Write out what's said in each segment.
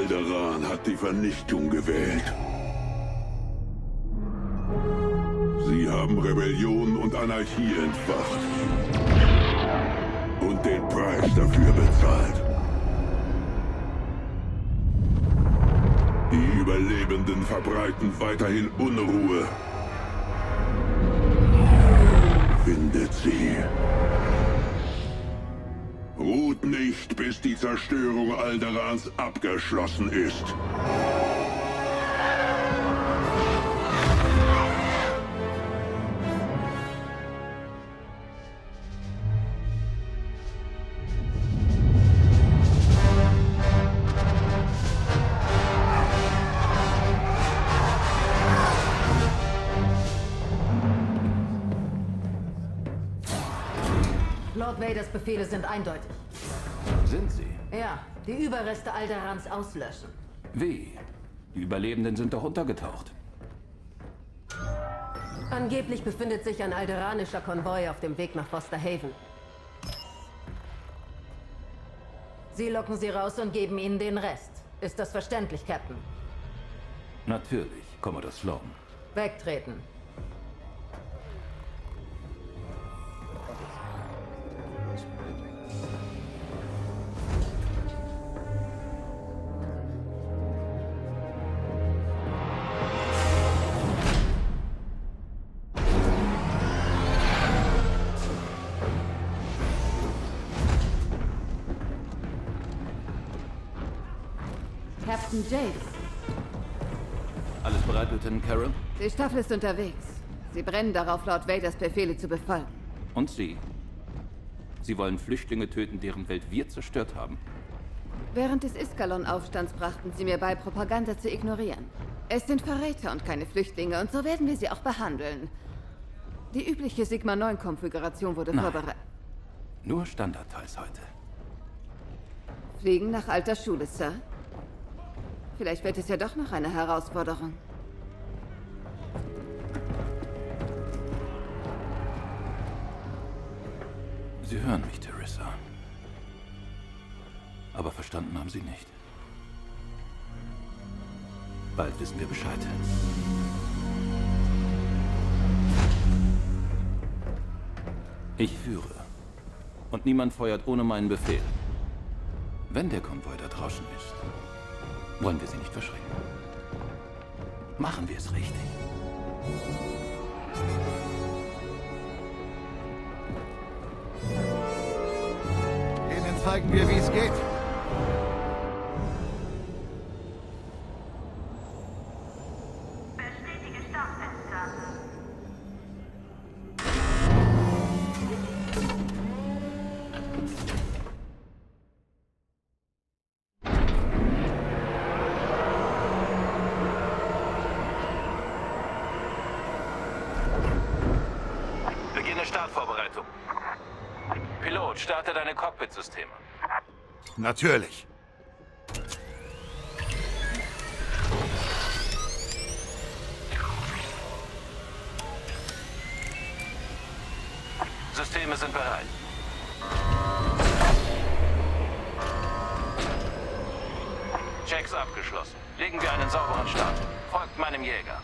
Alderaan hat die Vernichtung gewählt. Sie haben Rebellion und Anarchie entfacht. Und den Preis dafür bezahlt. Die Überlebenden verbreiten weiterhin Unruhe. Findet sie. Ruht nicht, bis die Zerstörung Alderaans abgeschlossen ist. Lord Vaders Befehle sind eindeutig. Sind sie? Ja, die Überreste Alderaans auslöschen. Wie? Die Überlebenden sind doch untergetaucht. Angeblich befindet sich ein alderanischer Konvoi auf dem Weg nach Foster Haven. Sie locken sie raus und geben ihnen den Rest. Ist das verständlich, Captain? Natürlich, Commodore Sloan. Wegtreten. Captain James. Alles bereit, Lieutenant Carroll? Die Staffel ist unterwegs. Sie brennen darauf, Lord Vaders Befehle zu befolgen. Und Sie? Sie wollen Flüchtlinge töten, deren Welt wir zerstört haben. Während des Iskalon-Aufstands brachten sie mir bei, Propaganda zu ignorieren. Es sind Verräter und keine Flüchtlinge, und so werden wir sie auch behandeln. Die übliche Sigma-9-Konfiguration wurde vorbereitet. Nur Standardteils heute. Fliegen nach alter Schule, Sir. Vielleicht wird es ja doch noch eine Herausforderung. Sie hören mich, Teresa. Aber verstanden haben Sie nicht. Bald wissen wir Bescheid. Ich führe. Und niemand feuert ohne meinen Befehl. Wenn der Konvoi da draußen ist, wollen wir sie nicht verschrecken. Machen wir es richtig. Ihnen zeigen wir, wie es geht. Bestätige Startfenster. Beginne Startvorbereitung. Pilot, starte deine Cockpit-Systeme. Natürlich. Systeme sind bereit. Checks abgeschlossen. Legen wir einen sauberen Start. Folgt meinem Jäger.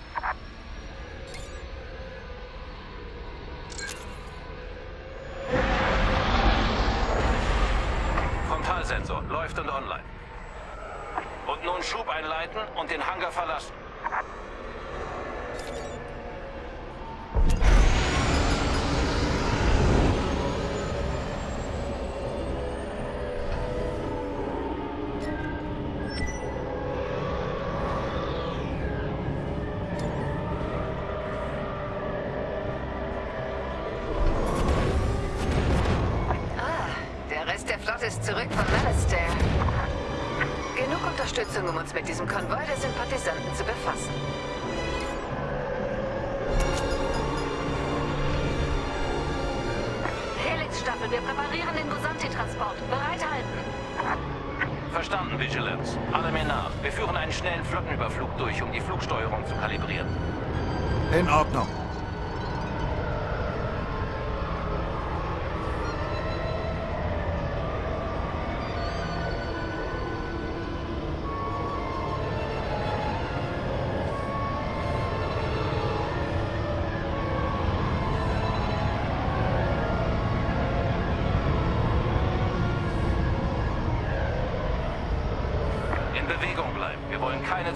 Frontalsensor läuft und online. Und nun Schub einleiten und den Hangar verlassen. Der Rest der Flotte ist zurück von Malastare. Genug Unterstützung, um uns mit diesem Konvoi der Sympathisanten zu befassen. Helix-Staffel, wir präparieren den Gosanti-Transport. Bereithalten. Verstanden, Vigilance. Alle mir nach. Wir führen einen schnellen Flottenüberflug durch, um die Flugsteuerung zu kalibrieren. In Ordnung.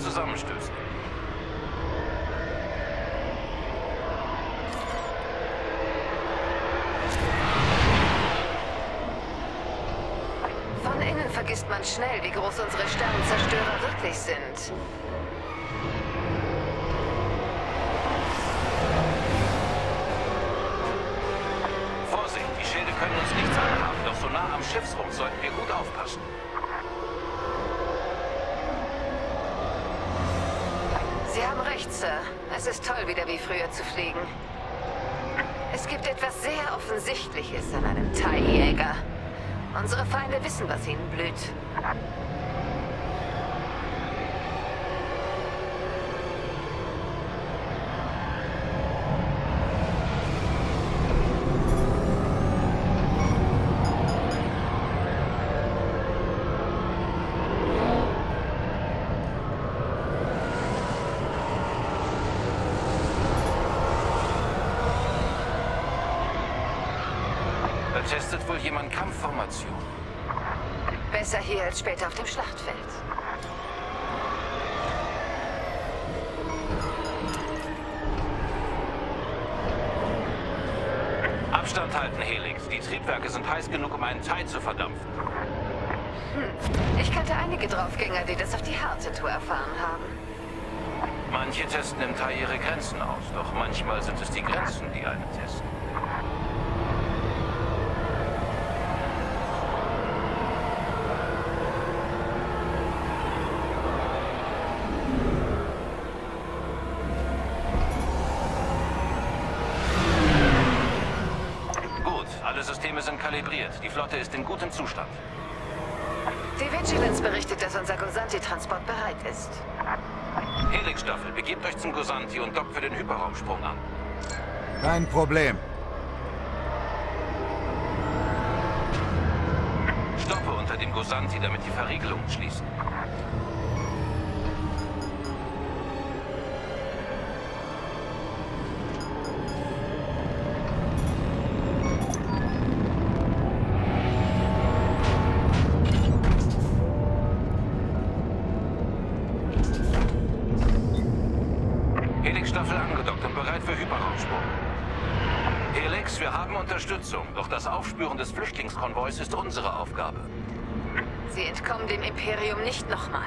zusammenstößen. Von innen vergisst man schnell, wie groß unsere Sternenzerstörer wirklich sind. Vorsicht, die Schilde können uns nichts anhaben, doch so nah am Schiffsrumpf sollten wir gut aufpassen. Sie haben recht, Sir. Es ist toll, wieder wie früher zu fliegen. Es gibt etwas sehr Offensichtliches an einem TIE-Jäger. Unsere Feinde wissen, was ihnen blüht. Da testet wohl jemand Kampfformation. Besser hier als später auf dem Schlachtfeld. Abstand halten, Helix. Die Triebwerke sind heiß genug, um einen TIE zu verdampfen. Ich kannte einige Draufgänger, die das auf die harte Tour erfahren haben. Manche testen im TIE ihre Grenzen aus, doch manchmal sind es die Grenzen, die einen testen. Alle Systeme sind kalibriert. Die Flotte ist in gutem Zustand. Die Vigilance berichtet, dass unser Gosanti-Transport bereit ist. Helix-Staffel, begebt euch zum Gosanti und dockt für den Hyperraumsprung an. Kein Problem. Stoppe unter dem Gosanti, damit die Verriegelungen schließen. Helix-Staffel angedockt und bereit für Hyperraumsprung. Helix, wir haben Unterstützung, doch das Aufspüren des Flüchtlingskonvois ist unsere Aufgabe. Sie entkommen dem Imperium nicht nochmal.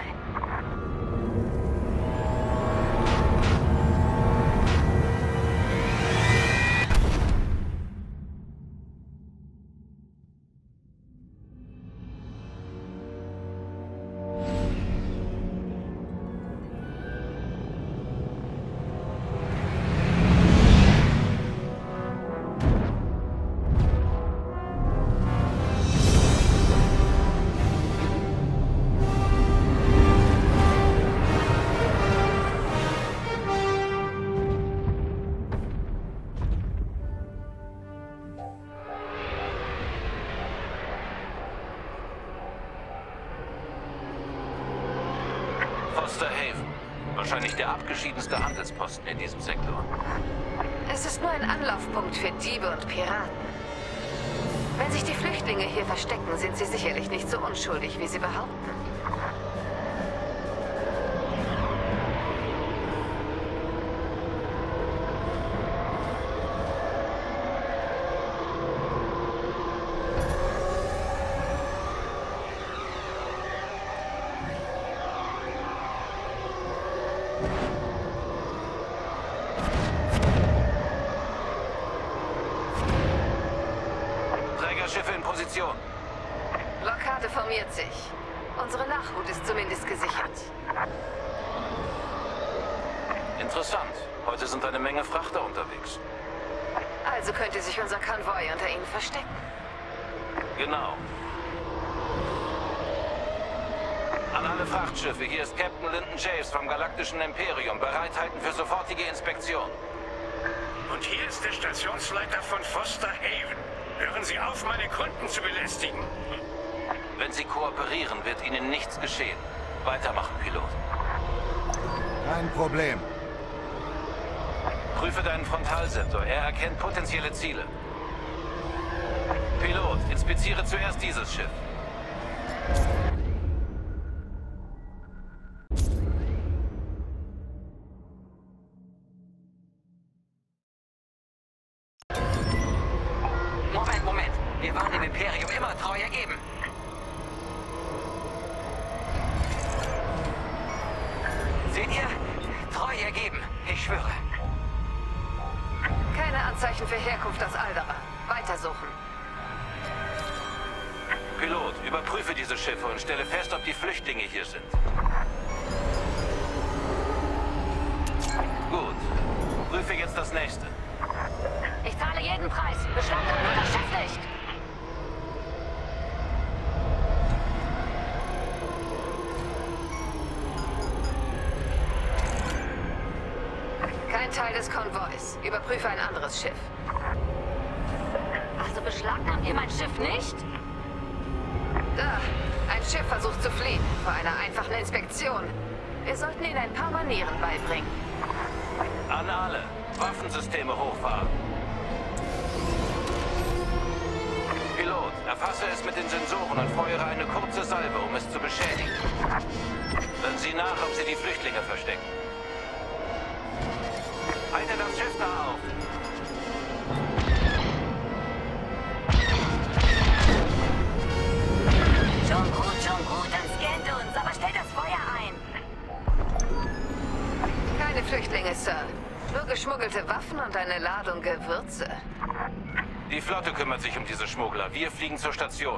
Foster Haven. Wahrscheinlich der abgeschiedenste Handelsposten in diesem Sektor. Es ist nur ein Anlaufpunkt für Diebe und Piraten. Wenn sich die Flüchtlinge hier verstecken, sind sie sicherlich nicht so unschuldig, wie sie behaupten. Trägerschiffe in Position. Blockade formiert sich. Unsere Nachhut ist zumindest gesichert. Interessant. Heute sind eine Menge Frachter unterwegs. Also könnte sich unser Konvoi unter ihnen verstecken. Genau. An alle Frachtschiffe, hier ist Captain Lyndon Javes vom Galaktischen Imperium. Bereithalten für sofortige Inspektion. Und hier ist der Stationsleiter von Foster Haven. Hören Sie auf, meine Kunden zu belästigen. Wenn Sie kooperieren, wird Ihnen nichts geschehen. Weitermachen, Pilot. Kein Problem. Prüfe deinen Frontalsensor. Er erkennt potenzielle Ziele. Pilot, inspiziere zuerst dieses Schiff. Wir waren dem Imperium immer treu ergeben. Seht ihr? Treu ergeben. Ich schwöre. Keine Anzeichen für Herkunft aus Alderan. Weitersuchen. Pilot, überprüfe diese Schiffe und stelle fest, ob die Flüchtlinge hier sind. Gut. Prüfe jetzt das nächste. Ich zahle jeden Preis. Beschlagnahmt nur das Schiff nicht. Kein Teil des Konvois. Überprüfe ein anderes Schiff. Also beschlagnahmt ihr mein Schiff nicht? Da. Ein Schiff versucht zu fliehen. Vor einer einfachen Inspektion. Wir sollten ihnen ein paar Manieren beibringen. An alle. Waffensysteme hochfahren. Pilot, erfasse es mit den Sensoren und feuere eine kurze Salve, um es zu beschädigen. Dann sieh nach, ob sie die Flüchtlinge verstecken. Halte das Schiff da auf. Schon gut, dann scannt uns, aber stellt das Feuer ein. Keine Flüchtlinge, Sir. Nur geschmuggelte Waffen und eine Ladung Gewürze. Die Flotte kümmert sich um diese Schmuggler. Wir fliegen zur Station.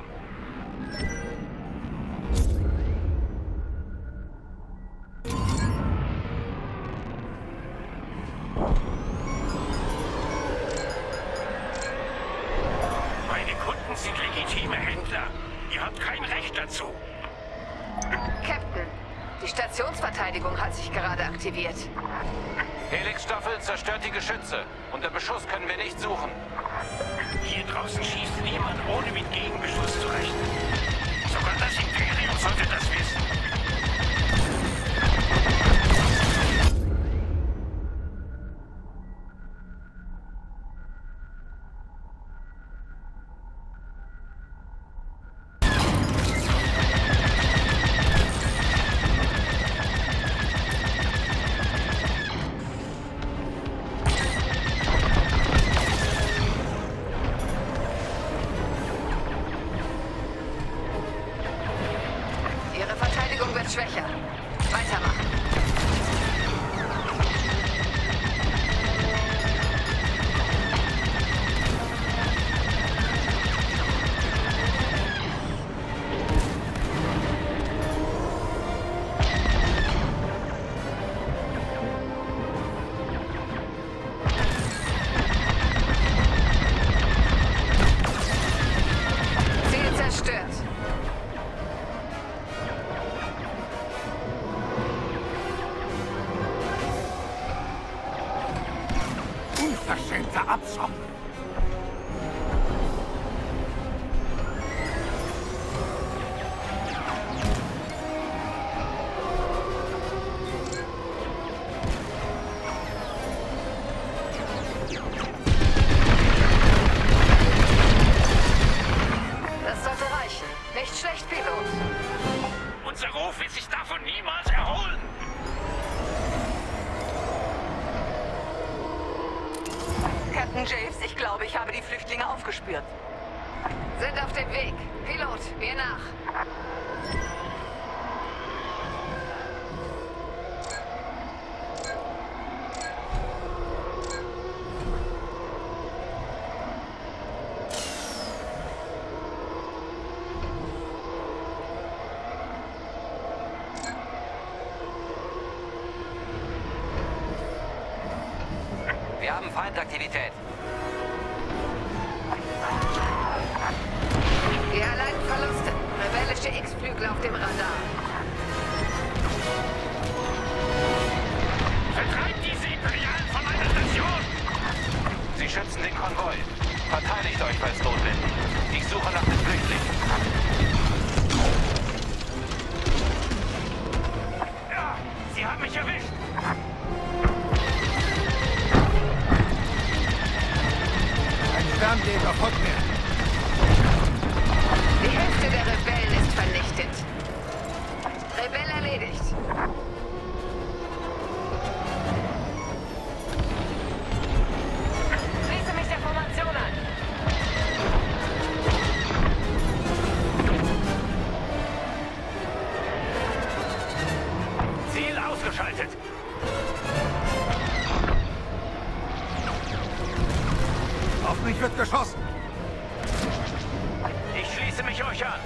Meine Kunden sind legitime Händler. Ihr habt kein Recht dazu. Captain, die Stationsverteidigung hat sich gerade aktiviert. Helix-Staffel zerstört die Geschütze. Unter Beschuss können wir nicht suchen. Hier draußen schießt niemand, ohne mit Gegenbeschuss zu rechnen. Sogar das Imperium sollte das wissen. Schwächer. Weitermachen. Ziel zerstört. Unverschämter Abschaum! Das sollte reichen. Nicht schlecht, Pilot. Unser Ruf wird sich davon niemals erholen. Captain Javes, ich glaube, ich habe die Flüchtlinge aufgespürt. Sind auf dem Weg. Pilot, mir nach. Wir haben Feindaktivität. Wir erleiden Verluste. Rebellische X-Flügel auf dem Radar. Vertreibt diese Imperialen von meiner Station! Sie schützen den Konvoi. Verteidigt euch, falls notwendig. Ich suche nach den Flüchtlingen. Ja, sie haben mich erwischt. Ein Stammjäger folgt mir. Die Hälfte der Rebellen ist vernichtet. Rebell erledigt. Schließe mich der Formation an. Hoffentlich wird geschossen. Ich schließe mich euch an.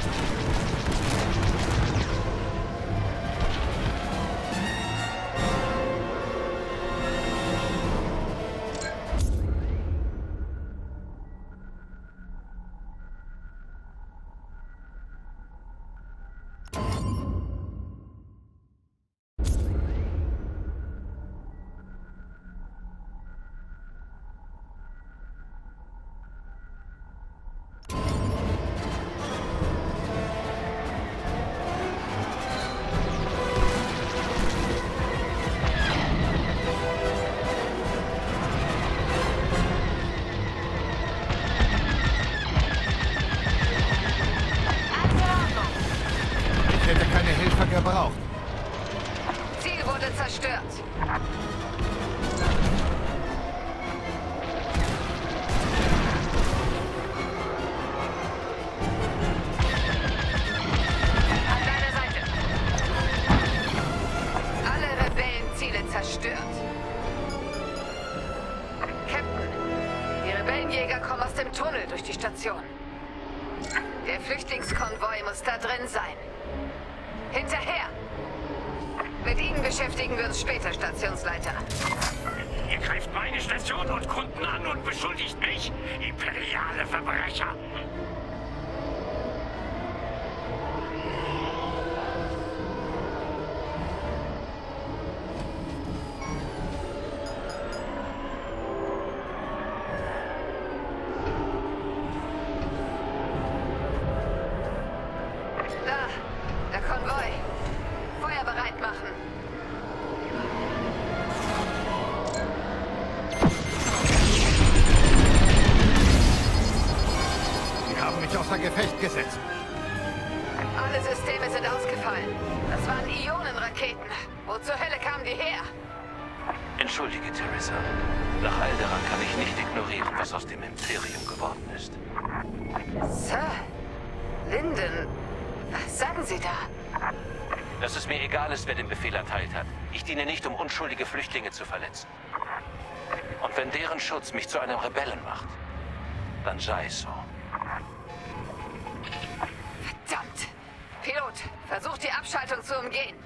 Ich hätte keine Hilfe gebraucht. Ziel wurde zerstört. An deiner Seite. Alle Rebellenziele zerstört. Captain, die Rebellenjäger kommen aus dem Tunnel durch die Station. Der Flüchtlingskonvoi muss da drin sein. Hinterher! Mit Ihnen beschäftigen wir uns später, Stationsleiter. Ihr greift meine Station und Kunden an und beschuldigt mich, imperiale Verbrecher. Der Konvoi. Feuer bereit machen. Sie haben mich außer Gefecht gesetzt. Alle Systeme sind ausgefallen. Das waren Ionenraketen. Wo zur Hölle kamen die her? Entschuldige, Teresa. Nach all daran kann ich nicht ignorieren, was aus dem Imperium geworden ist. Sir, Linden, was sagen Sie da? Dass es mir egal ist, wer den Befehl erteilt hat. Ich diene nicht, um unschuldige Flüchtlinge zu verletzen. Und wenn deren Schutz mich zu einem Rebellen macht, dann sei es so. Verdammt! Pilot, versuch die Abschaltung zu umgehen.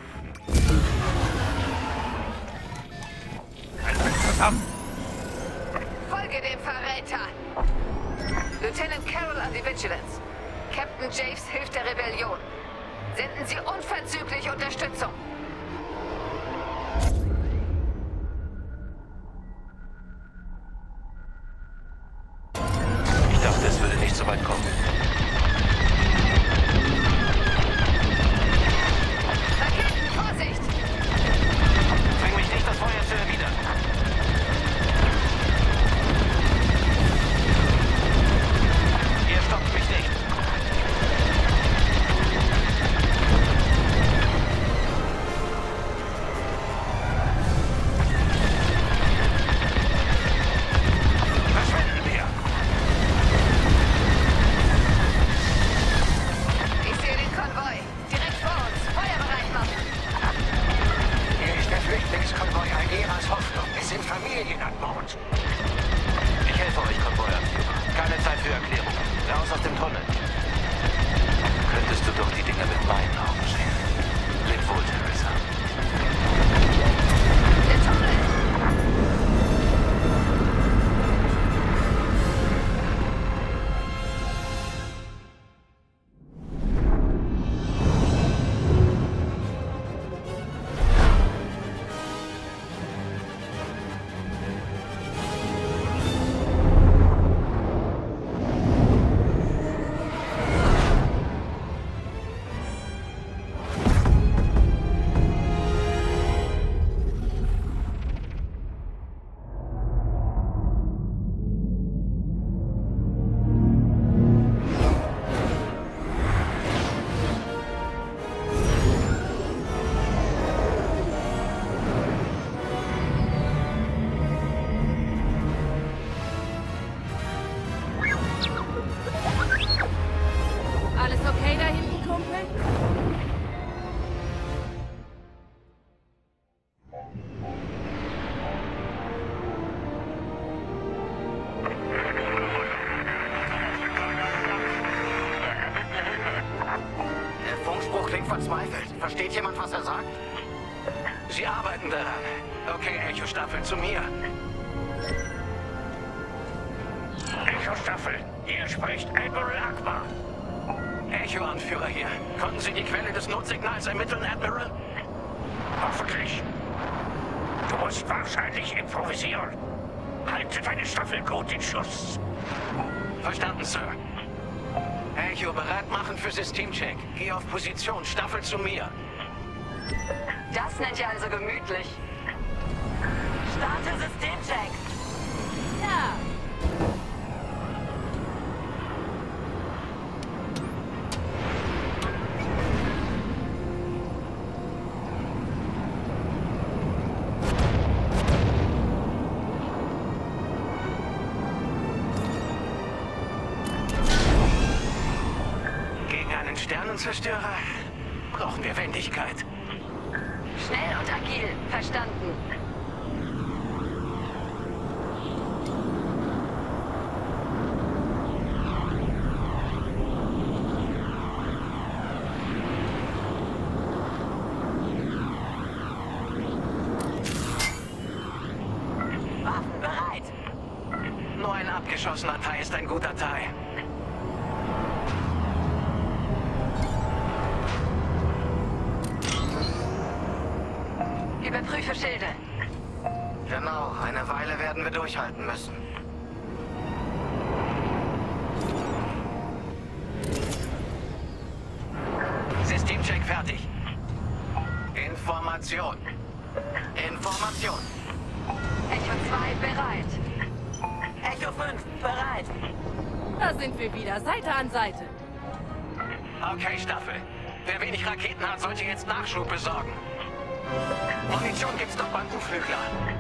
Zusammen! Folge dem Verräter! Lieutenant Carroll an die Vigilance. Captain Javes hilft der Rebellion. Senden Sie unverzüglich Unterstützung. Ich dachte, es würde nicht so weit kommen. Raketen, Vorsicht! Zwing mich nicht, das Feuer zu erwidern. Ihr stoppt mich nicht. Verschwinden wir! Ich sehe den Konvoi. Direkt vor uns. Feuer bereit machen. Hier ist der Flüchtlingskonvoi Aegeras Hoffnung. Es sind Familien an Bord. Ich helfe euch, Konvoianführer. Keine Zeit für Erklärungen. Raus aus dem Tunnel. Könntest du doch die Dinge mit meinen Augen sehen. Leb wohl, Teresa. Der Tunnel! verzweifelt. Versteht jemand, was er sagt? Sie arbeiten daran. Okay, Echo-Staffel, zu mir. Echo-Staffel, hier spricht Admiral Akbar. Echo-Anführer hier. Konnten Sie die Quelle des Notsignals ermitteln, Admiral? Hoffentlich. Du musst wahrscheinlich improvisieren. Halte deine Staffel gut in Schuss. Verstanden, Sir. Echo, bereit machen für Systemcheck. Geh auf Position, Staffel zu mir. Das nennt ihr also gemütlich. Starte Systemcheck. Ja. Gegen einen Sternenzerstörer brauchen wir Wendigkeit. Schnell und agil. Verstanden. Waffen bereit. Nur ein abgeschossener Teil ist ein guter Teil. Überprüfe Schilde. Genau, eine Weile werden wir durchhalten müssen. Systemcheck fertig. Information. Information. Echo 2 bereit. Echo 5 bereit. Da sind wir wieder, Seite an Seite. Okay, Staffel. Wer wenig Raketen hat, sollte jetzt Nachschub besorgen. Munition gibt's doch beim U-Flügler.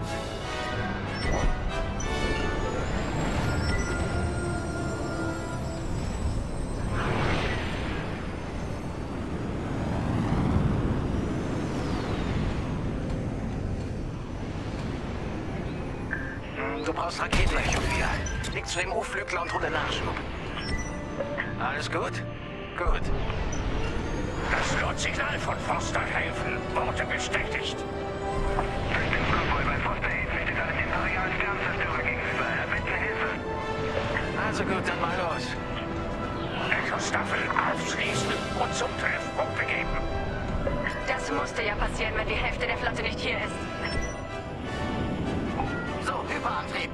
Du brauchst Raketen, Echo 4. Leg zu dem U-Flügler und hole Nachschub. Alles gut? Gut. Das Notsignal von Foster Haven wurde bestätigt. Flüchtlingskonvoi bei Foster Haven steht einem imperialen Sternzerstörer gegenüber. Er bittet Hilfe. Also gut, dann mal los. Echo-Staffel aufschließen und zum Treffpunkt begeben. Das musste ja passieren, wenn die Hälfte der Flotte nicht hier ist. So, Hyperantrieb.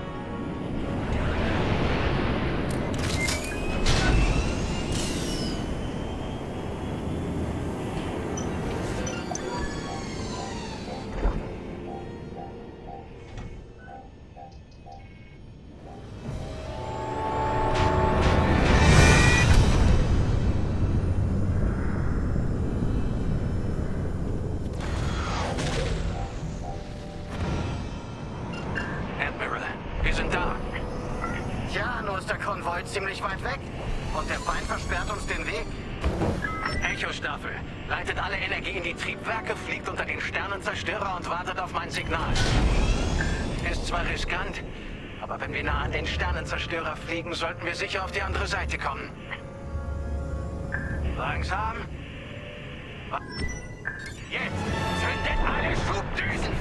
Ziemlich weit weg. Und der Feind versperrt uns den Weg. Echo-Staffel, leitet alle Energie in die Triebwerke, fliegt unter den Sternenzerstörer und wartet auf mein Signal. Ist zwar riskant, aber wenn wir nah an den Sternenzerstörer fliegen, sollten wir sicher auf die andere Seite kommen. Langsam. Jetzt zündet alle Schubdüsen.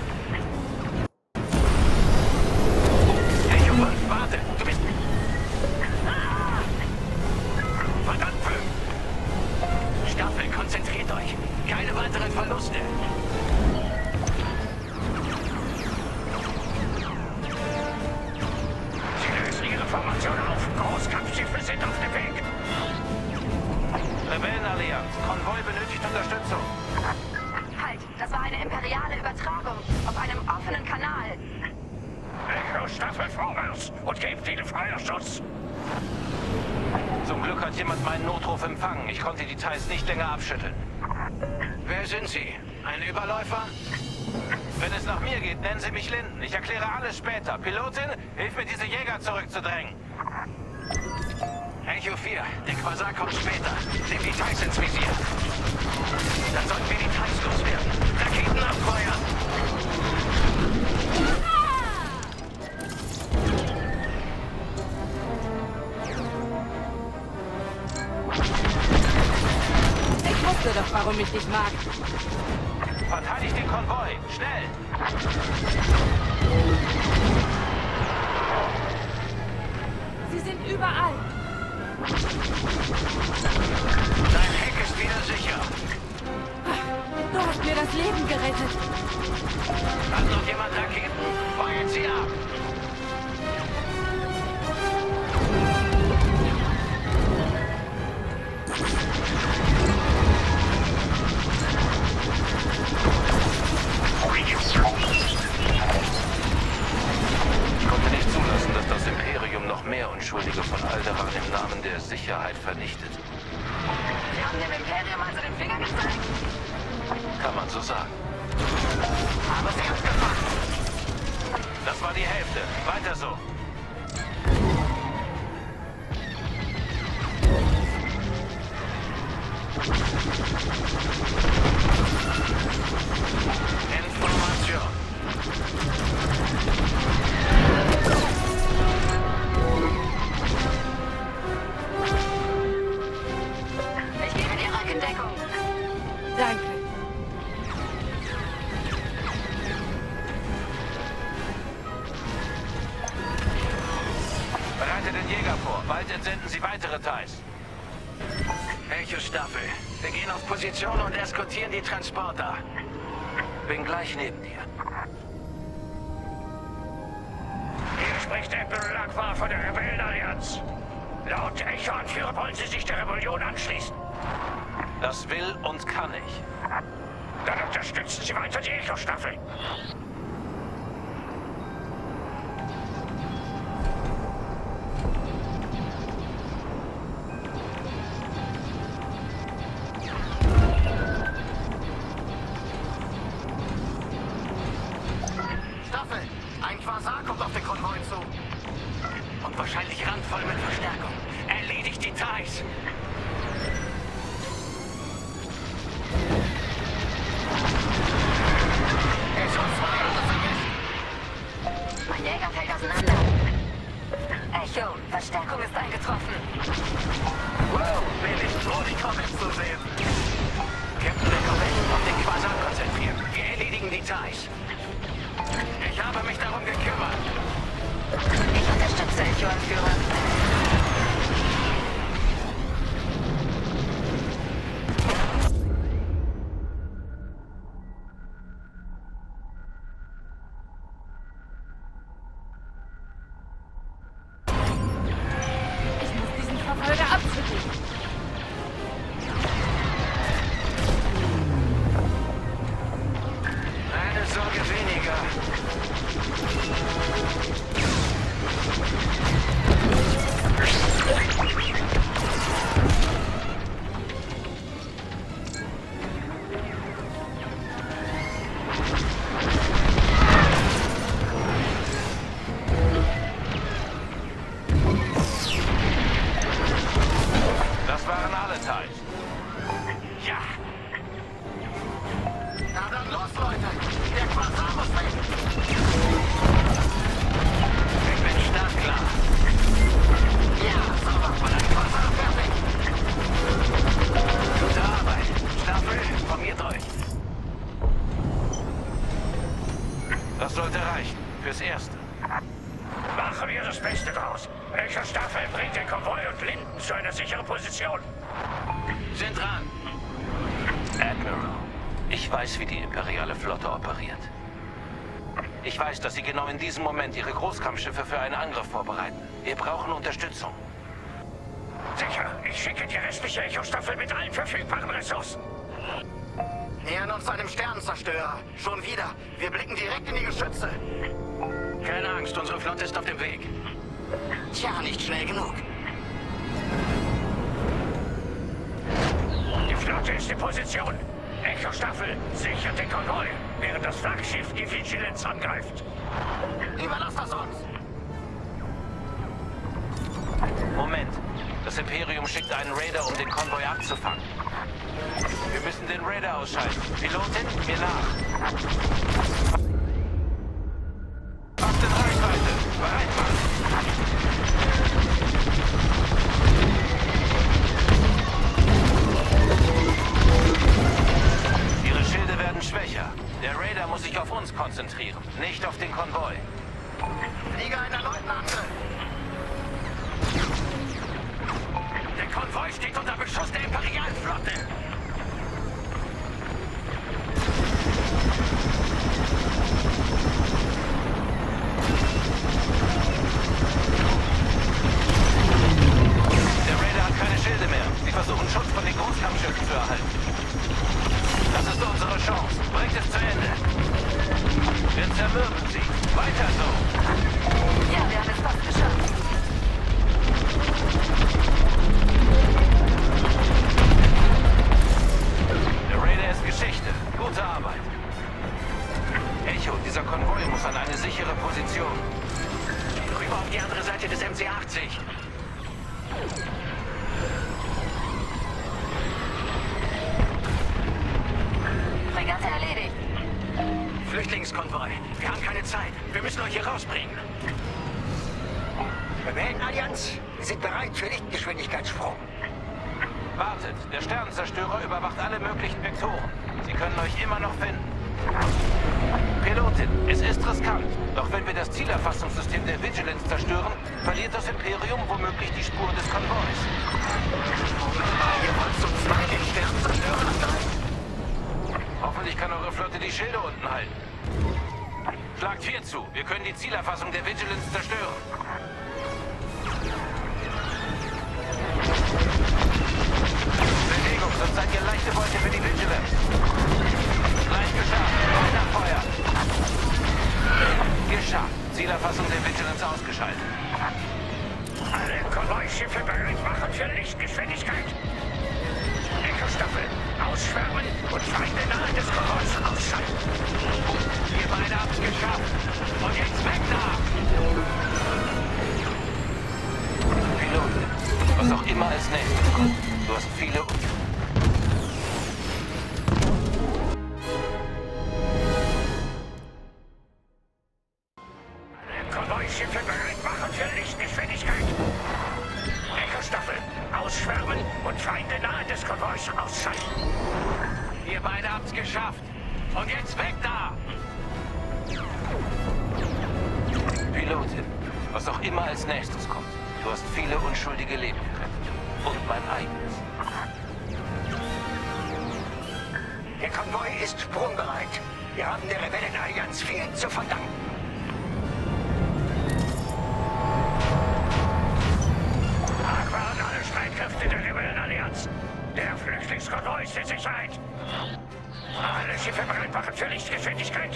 Echo 5, warte, du bist... Verdammt, Staffel, konzentriert euch. Keine weiteren Verluste. Sie lösen ihre Formation auf. Großkampfschiffe sind auf dem Weg. Rebellenallianz. Konvoi benötigt Unterstützung. Halt, das war eine imperiale Übertragung auf einem offenen Kanal. Echo-Staffel vorwärts und gebt ihnen Feuerschuss. Zum Glück hat jemand meinen Notruf empfangen. Ich konnte die Details nicht länger abschütteln. Wer sind Sie? Ein Überläufer? Wenn es nach mir geht, nennen Sie mich Linden. Ich erkläre alles später. Pilotin, hilf mir, diese Jäger zurückzudrängen. Echo 4, der Quasar kommt später. Nimm die Details ins Visier. Dann sollten wir die Details loswerden. Raketen abfeuern. Ich wusste doch, warum ich dich mag. Verteidigt den Konvoi! Schnell! Sie sind überall. Dein Heck ist wieder sicher. Du hast mir das Leben gerettet. Hat noch jemand Raketen? Feuern sie ab! Ich konnte nicht zulassen, dass das Imperium noch mehr Unschuldige von Alderaan im Namen der Sicherheit vernichtet. Sie haben dem Imperium also den Finger gezeigt? Kann man so sagen. Aber sie hat's gemacht. Das war die Hälfte. Weiter so. Information. Ich gebe dir Rückendeckung. Danke. Bereitet den Jäger vor. Bald entsenden Sie weitere Thais. Echo Staffel. Wir gehen auf Position und eskortieren die Transporter. Bin gleich neben dir. Hier spricht Admiral Akbar von der Rebellenallianz. Laut Echo-Anführer wollen Sie sich der Rebellion anschließen. Das will und kann ich. Dann unterstützen Sie weiter die Echo-Staffel. Staffel, ein Quasar kommt auf den Konvoi zu. Und wahrscheinlich randvoll mit Verstärkung. Erledigt die Thais. Mein Jäger fällt auseinander. Echo, Verstärkung ist eingetroffen. Wow, bin ich froh, die Comments zu sehen. Captain der Korvetten auf den Quasar konzentrieren. Wir erledigen die Thais. Ich habe mich darum gekümmert. Ich unterstütze Echo-Anführer. Ich muss diesen Verfolger abschütteln. Eine Sorge weniger. Das waren alle Thais. Ja, Na dann los, Leute. Der Quasar muss weg. Ich bin startklar. Ja, so macht man ein Quasar fertig. Gute Arbeit. Staffel, formiert euch. Das sollte reichen. Fürs Erste. machen wir das Beste draus. Welcher Staffel bringt den Konvoi und Linden zu einer sicheren Position? Sind dran. Admiral, ich weiß, wie die imperiale Flotte operiert. Ich weiß, dass sie genau in diesem Moment ihre Großkampfschiffe für einen Angriff vorbereiten. Wir brauchen Unterstützung. Sicher, ich schicke die restliche Echo-Staffel mit allen verfügbaren Ressourcen. Nähern uns einem Sternenzerstörer. Schon wieder. Wir blicken direkt in die Geschütze. Keine Angst, unsere Flotte ist auf dem Weg. Tja, nicht schnell genug. Die Flotte ist in Position. Echo-Staffel sichert den Konvoi, während das Flaggschiff die Vigilance angreift. Überlass das uns. Moment. Das Imperium schickt einen Raider, um den Konvoi abzufangen. Wir müssen den Raider ausschalten. Pilotin, mir nach. Fast in Reichweite. Bereit machen. Der Raider hat keine Schilde mehr. Sie versuchen Schutz von den Großkampfschiffen zu erhalten. Das ist unsere Chance. Bringt es zu Ende. Wir zermürben sie. Weiter so. Ja, wir haben es fast geschafft. Der Raider ist Geschichte. Gute Arbeit. Echo, dieser Konvoi muss an eine sichere Position. Rüber auf die andere Seite des MC-80. Fregatte erledigt. Flüchtlingskonvoi. Wir haben keine Zeit. Wir müssen euch hier rausbringen. Rebellenallianz, wir sind bereit für Lichtgeschwindigkeitssprung. Wartet, der Sternenzerstörer überwacht alle möglichen Vektoren. Sie können euch immer noch finden. Pilotin, es ist riskant. Doch wenn wir das Zielerfassungssystem der Vigilance zerstören, verliert das Imperium womöglich die Spur des Konvois. Ihr wollt zum zweiten Sternenzerstörer angreifen? Hoffentlich kann eure Flotte die Schilde unten halten. Schlagt 4 zu. Wir können die Zielerfassung der Vigilance zerstören. Bewegung, sonst seid ihr leichte Beute für die Vigilance. Gleich geschafft. Weiter Feuer. Geschafft. Zielerfassung der Vigilance ausgeschaltet. Alle Konvoischiffe bereit machen für Lichtgeschwindigkeit. Echo-Staffel, ausschwärmen und Feinde nahe des Konvois ausschalten. Wir beide haben's geschafft. Und jetzt weg da! Pilotin, was auch immer als nächstes kommt, du hast viele... Konvoischiffe bereit machen für Lichtgeschwindigkeit. Echo-Staffel, ausschwärmen und Feinde nahe des Konvois ausschalten. Wir beide haben's geschafft. Und jetzt weg da! Pilotin, was auch immer als nächstes kommt, du hast viele unschuldige Leben gerettet. Und mein eigenes. Der Konvoi ist sprungbereit. Wir haben der Rebellenallianz viel zu verdanken. Aqua und alle Streitkräfte der Rebellenallianz. Der Flüchtlingskonvoi ist in Sicherheit. Alle Schiffe bereit machen für Lichtgeschwindigkeit.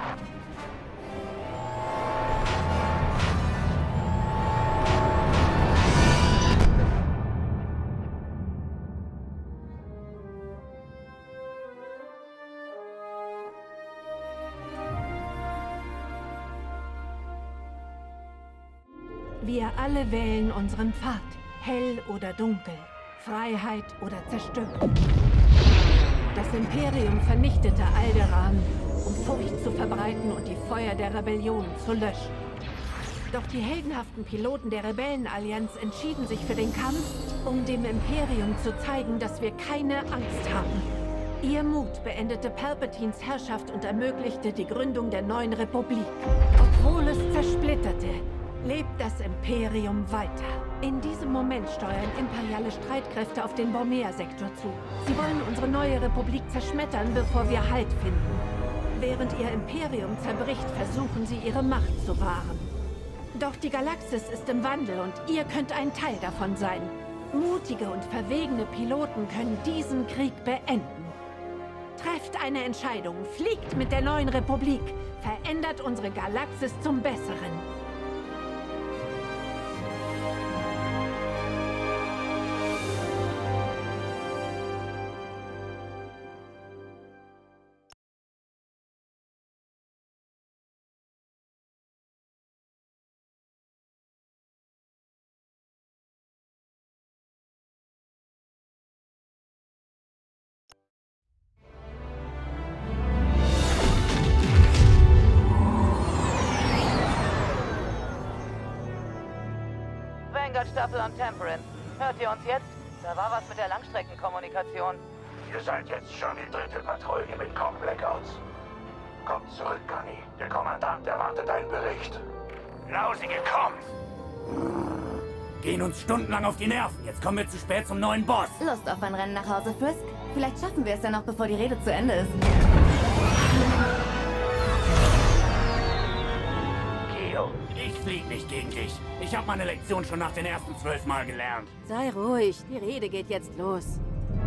Wir alle wählen unseren Pfad. Hell oder dunkel. Freiheit oder Zerstörung. Das Imperium vernichtete Alderaan, um Furcht zu verbreiten und die Feuer der Rebellion zu löschen. Doch die heldenhaften Piloten der Rebellenallianz entschieden sich für den Kampf, um dem Imperium zu zeigen, dass wir keine Angst haben. Ihr Mut beendete Palpatines Herrschaft und ermöglichte die Gründung der neuen Republik. Obwohl es zersplitterte, lebt das Imperium weiter. In diesem Moment steuern imperiale Streitkräfte auf den Bormea-Sektor zu. Sie wollen unsere neue Republik zerschmettern, bevor wir Halt finden. Während ihr Imperium zerbricht, versuchen sie, ihre Macht zu wahren. Doch die Galaxis ist im Wandel und ihr könnt ein Teil davon sein. Mutige und verwegene Piloten können diesen Krieg beenden. Trefft eine Entscheidung, fliegt mit der neuen Republik, verändert unsere Galaxis zum Besseren. Staffel an Temperance. Hört ihr uns jetzt? Da war was mit der Langstreckenkommunikation. Ihr seid jetzt schon die 3. Patrouille mit Com-Blackouts. Kommt zurück, Conny. Der Kommandant erwartet einen Bericht. Lausige, kommt! Gehen uns stundenlang auf die Nerven. Jetzt kommen wir zu spät zum neuen Boss. Lust auf ein Rennen nach Hause, Frisk? Vielleicht schaffen wir es ja noch, bevor die Rede zu Ende ist. Keo, Ich flieg nicht gegen dich. Ich habe meine Lektion schon nach den ersten 12 Mal gelernt. Sei ruhig, die Rede geht jetzt los.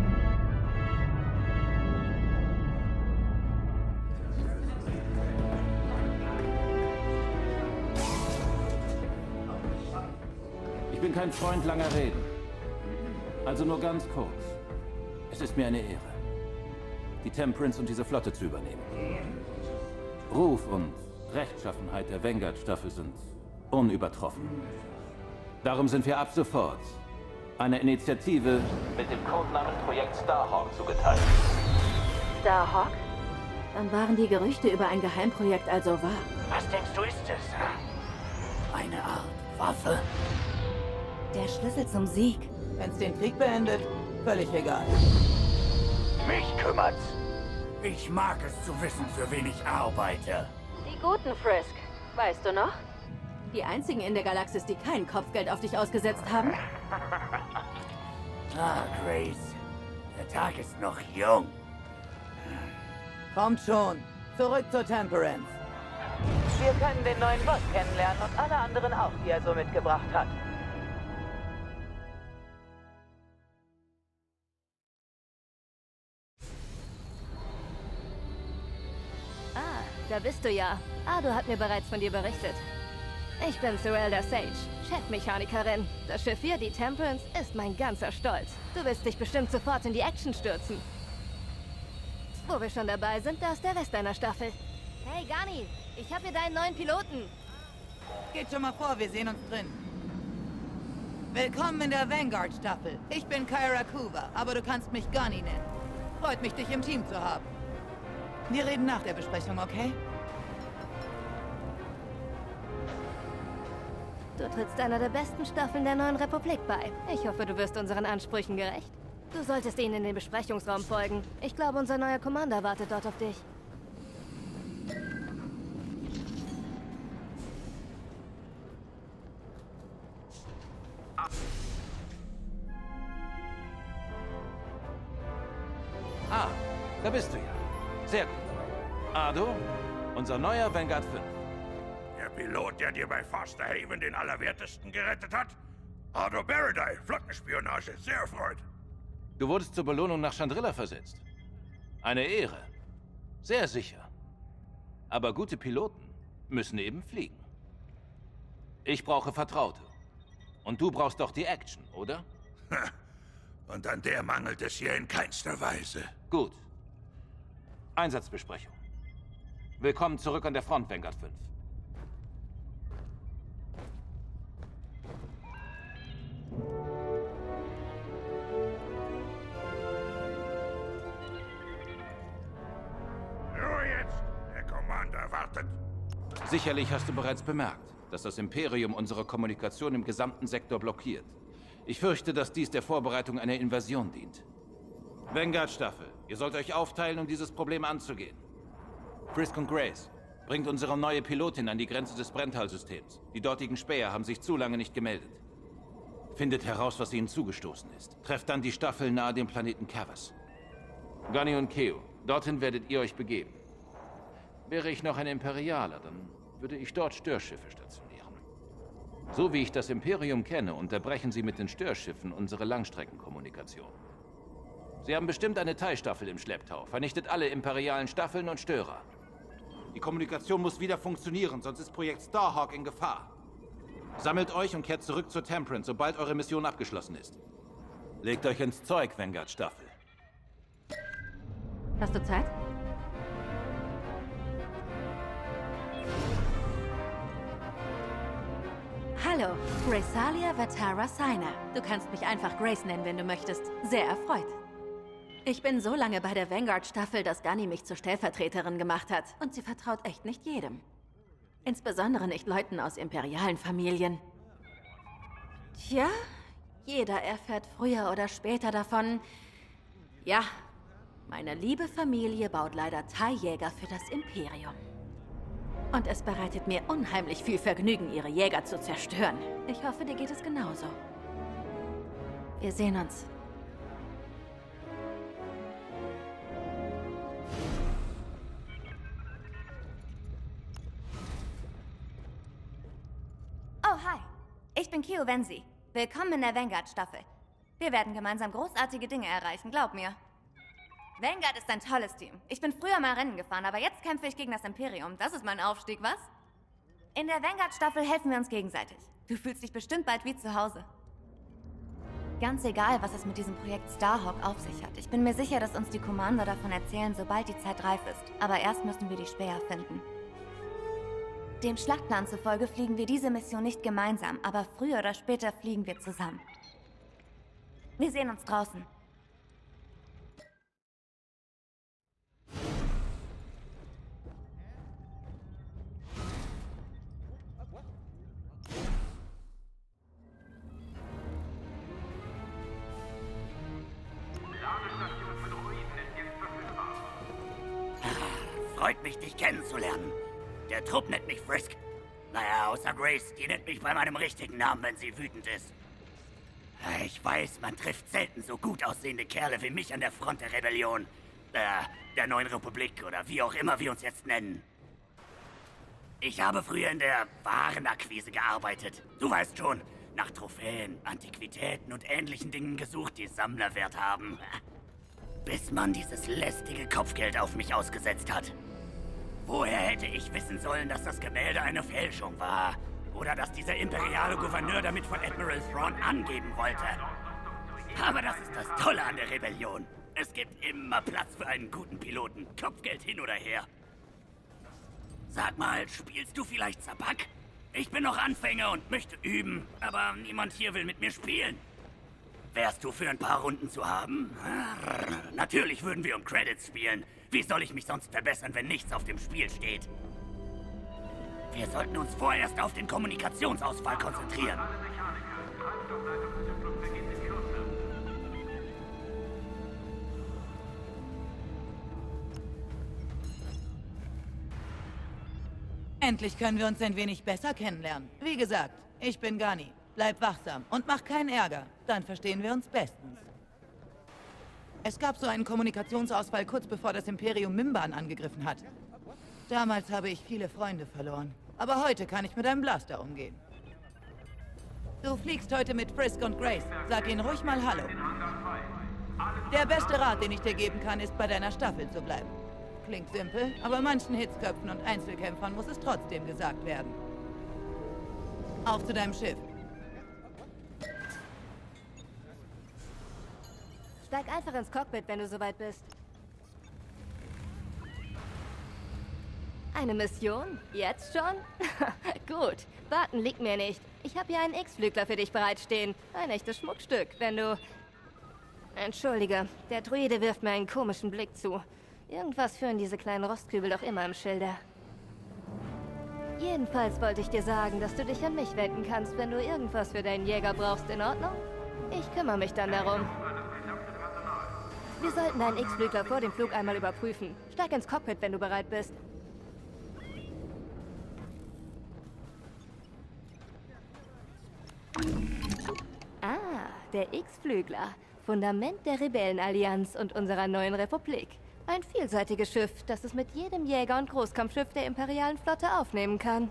Ich bin kein Freund langer Reden. Also nur ganz kurz. Es ist mir eine Ehre, die Temperance und diese Flotte zu übernehmen. Ruf und Rechtschaffenheit der Vanguard-Staffel sind unübertroffen. Darum sind wir ab sofort einer Initiative mit dem Codenamen Projekt Starhawk zugeteilt. Starhawk? Dann waren die Gerüchte über ein Geheimprojekt also wahr. Was denkst du, ist es? Eine Art Waffe? Der Schlüssel zum Sieg. Wenn's den Krieg beendet, völlig egal. Mich kümmert's. Ich mag es zu wissen, für wen ich arbeite. Die guten, Frisk. Weißt du noch? Die einzigen in der Galaxis, die kein Kopfgeld auf dich ausgesetzt haben? Ah, Grace. Der Tag ist noch jung. Kommt schon. Zurück zur Temperance. Wir können den neuen Boss kennenlernen und alle anderen auch, die er so mitgebracht hat. Da bist du ja. Ado hat mir bereits von dir berichtet. Ich bin Serelda Sage, Chefmechanikerin. Das Schiff hier, die Temperance, ist mein ganzer Stolz. Du willst dich bestimmt sofort in die Action stürzen. Wo wir schon dabei sind, da ist der Rest deiner Staffel. Hey, Gani, ich habe hier deinen neuen Piloten. Geht schon mal vor, wir sehen uns drin. Willkommen in der Vanguard-Staffel. Ich bin Kyra Kuva, aber du kannst mich Gunny nennen. Freut mich, dich im Team zu haben. Wir reden nach der Besprechung, okay? Du trittst einer der besten Staffeln der Neuen Republik bei. Ich hoffe, du wirst unseren Ansprüchen gerecht. Du solltest ihnen in den Besprechungsraum folgen. Ich glaube, unser neuer Commander wartet dort auf dich. Ah, da bist du ja. Sehr gut. Ado, unser neuer Vanguard 5. Der Pilot, der dir bei Foster Haven den Allerwertesten gerettet hat? Ado Barradine, Flottenspionage, sehr erfreut. Du wurdest zur Belohnung nach Chandrilla versetzt. Eine Ehre. Sehr sicher. Aber gute Piloten müssen eben fliegen. Ich brauche Vertraute. Und du brauchst doch die Action, oder? Und an der mangelt es hier in keinster Weise. Gut. Einsatzbesprechung. Willkommen zurück an der Front, Vanguard 5. Ruhe jetzt! Der Commander wartet. Sicherlich hast du bereits bemerkt, dass das Imperium unsere Kommunikation im gesamten Sektor blockiert. Ich fürchte, dass dies der Vorbereitung einer Invasion dient. Vanguard-Staffel, ihr sollt euch aufteilen, um dieses Problem anzugehen. Frisk und Grace, bringt unsere neue Pilotin an die Grenze des Brenntalsystems. Die dortigen Späher haben sich zu lange nicht gemeldet. Findet heraus, was ihnen zugestoßen ist. Trefft dann die Staffel nahe dem Planeten Cavus. Gunny und Keo, dorthin werdet ihr euch begeben. Wäre ich noch ein Imperialer, dann würde ich dort Störschiffe stationieren. So wie ich das Imperium kenne, unterbrechen sie mit den Störschiffen unsere Langstreckenkommunikation. Sie haben bestimmt eine TIE-Staffel im Schlepptau. Vernichtet alle imperialen Staffeln und Störer. Die Kommunikation muss wieder funktionieren, sonst ist Projekt Starhawk in Gefahr. Sammelt euch und kehrt zurück zur Temperance, sobald eure Mission abgeschlossen ist. Legt euch ins Zeug, Vanguard-Staffel. Hast du Zeit? Hallo, Gracealia Vatara Sina. Du kannst mich einfach Grace nennen, wenn du möchtest. Sehr erfreut. Ich bin so lange bei der Vanguard-Staffel, dass Gunny mich zur Stellvertreterin gemacht hat. Und sie vertraut echt nicht jedem. Insbesondere nicht Leuten aus imperialen Familien. Tja, jeder erfährt früher oder später davon. Ja, meine liebe Familie baut leider TIE-Jäger für das Imperium. Und es bereitet mir unheimlich viel Vergnügen, ihre Jäger zu zerstören. Ich hoffe, dir geht es genauso. Wir sehen uns. Oh, hi. Ich bin Kyo Venzi. Willkommen in der Vanguard-Staffel. Wir werden gemeinsam großartige Dinge erreichen, glaub mir. Vanguard ist ein tolles Team. Ich bin früher mal Rennen gefahren, aber jetzt kämpfe ich gegen das Imperium. Das ist mein Aufstieg, was? In der Vanguard-Staffel helfen wir uns gegenseitig. Du fühlst dich bestimmt bald wie zu Hause. Ganz egal, was es mit diesem Projekt Starhawk auf sich hat. Ich bin mir sicher, dass uns die Commander davon erzählen, sobald die Zeit reif ist. Aber erst müssen wir die Späher finden. Dem Schlachtplan zufolge fliegen wir diese Mission nicht gemeinsam, aber früher oder später fliegen wir zusammen. Wir sehen uns draußen. Freut mich, dich kennenzulernen. Der Trupp nennt mich Frisk. Naja, außer Grace, die nennt mich bei meinem richtigen Namen, wenn sie wütend ist. Ich weiß, man trifft selten so gut aussehende Kerle wie mich an der Front der Rebellion. Der Neuen Republik oder wie auch immer wir uns jetzt nennen. Ich habe früher in der Warenakquise gearbeitet. Du weißt schon, nach Trophäen, Antiquitäten und ähnlichen Dingen gesucht, die Sammlerwert haben. Bis man dieses lästige Kopfgeld auf mich ausgesetzt hat. Woher hätte ich wissen sollen, dass das Gemälde eine Fälschung war? Oder dass dieser imperiale Gouverneur damit von Admiral Thrawn angeben wollte? Aber das ist das Tolle an der Rebellion. Es gibt immer Platz für einen guten Piloten. Kopfgeld hin oder her. Sag mal, spielst du vielleicht Sabak? Ich bin noch Anfänger und möchte üben, aber niemand hier will mit mir spielen. Wärst du für ein paar Runden zu haben? Natürlich würden wir um Credits spielen. Wie soll ich mich sonst verbessern, wenn nichts auf dem Spiel steht? Wir sollten uns vorerst auf den Kommunikationsausfall konzentrieren. Endlich können wir uns ein wenig besser kennenlernen. Wie gesagt, ich bin Gani. Bleib wachsam und mach keinen Ärger. Dann verstehen wir uns bestens. Es gab so einen Kommunikationsausfall kurz bevor das Imperium Mimban angegriffen hat. Damals habe ich viele Freunde verloren. Aber heute kann ich mit einem Blaster umgehen. Du fliegst heute mit Frisk und Grace. Sag ihnen ruhig mal Hallo. Der beste Rat, den ich dir geben kann, ist, bei deiner Staffel zu bleiben. Klingt simpel, aber manchen Hitzköpfen und Einzelkämpfern muss es trotzdem gesagt werden. Auf zu deinem Schiff. Steig einfach ins Cockpit, wenn du soweit bist. Eine Mission? Jetzt schon? Gut, warten liegt mir nicht. Ich habe hier einen X-Flügler für dich bereitstehen. Ein echtes Schmuckstück, wenn du... Entschuldige, der Druide wirft mir einen komischen Blick zu. Irgendwas führen diese kleinen Rostkübel doch immer im Schilde. Jedenfalls wollte ich dir sagen, dass du dich an mich wenden kannst, wenn du irgendwas für deinen Jäger brauchst. In Ordnung? Ich kümmere mich dann darum. Wir sollten deinen X-Flügler vor dem Flug einmal überprüfen. Steig ins Cockpit, wenn du bereit bist. Ah, der X-Flügler. Fundament der Rebellenallianz und unserer neuen Republik. Ein vielseitiges Schiff, das es mit jedem Jäger- und Großkampfschiff der imperialen Flotte aufnehmen kann.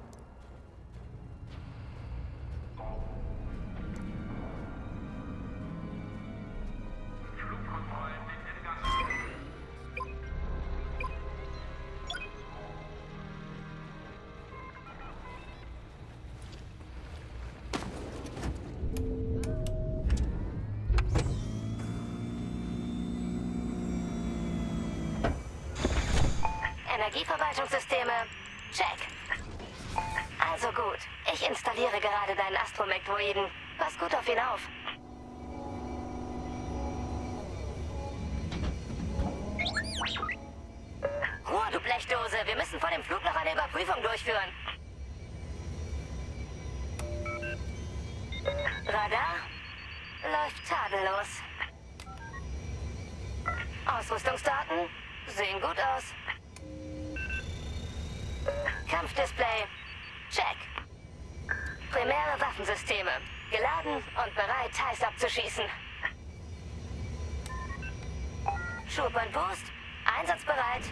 Energieverwaltungssysteme, check. Also gut, ich installiere gerade deinen Astromech-Droiden. Pass gut auf ihn auf. Ruhe, du Blechdose, wir müssen vor dem Flug noch eine Überprüfung durchführen. Radar läuft tadellos. Ausrüstungsdaten sehen gut aus. Kampfdisplay, check. Primäre Waffensysteme, geladen und bereit, heiß abzuschießen. Schub und Boost, einsatzbereit.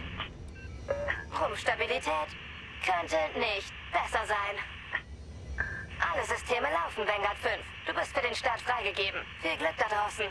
Rumpfstabilität könnte nicht besser sein. Alle Systeme gelaufen, Vanguard 5. Du bist für den Start freigegeben. Viel Glück da draußen.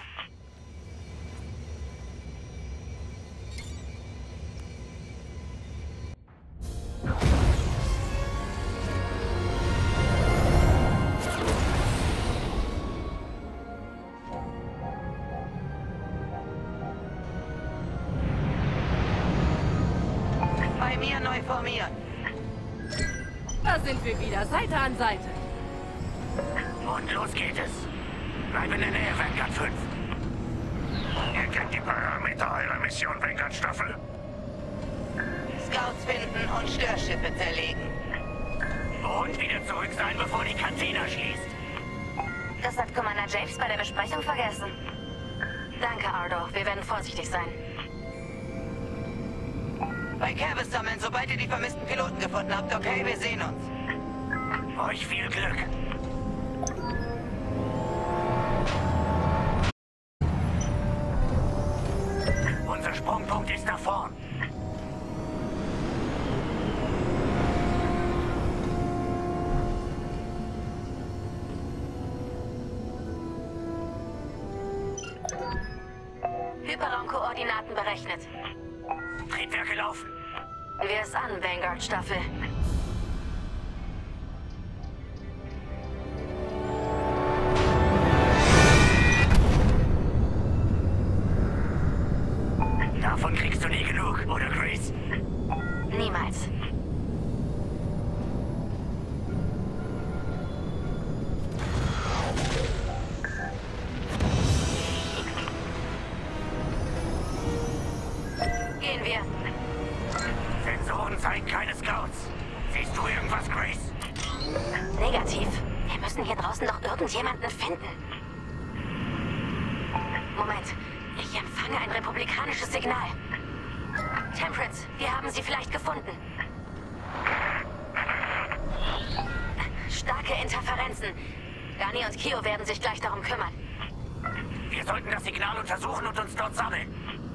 Bei mir neu formieren. Da sind wir wieder, Seite an Seite. Und los geht es. Bleib in der Nähe, Vanguard 5. Ihr kennt die Parameter eurer Mission, Vanguard-Staffel. Scouts finden und Störschiffe zerlegen. Und wieder zurück sein, bevor die Kantine schließt. Das hat Commander James bei der Besprechung vergessen. Danke, Ardo. Wir werden vorsichtig sein. Bei Kervis sammeln, sobald ihr die vermissten Piloten gefunden habt. Okay, wir sehen uns. Euch viel Glück. Unser Sprungpunkt ist da vorn. Hyperraumkoordinaten berechnet. Triebwerke laufen. Wir es an, Vanguard-Staffel. Davon kriegst du nie genug, oder Grace? Niemals. Gehen wir. Sensoren zeigen keine Scouts. Siehst du irgendwas, Grace? Negativ. Wir müssen hier draußen noch irgendjemanden finden. Moment. Ich empfange ein republikanisches Signal. Temperance, wir haben sie vielleicht gefunden. Starke Interferenzen. Gani und Kio werden sich gleich darum kümmern. Wir sollten das Signal untersuchen und uns dort sammeln.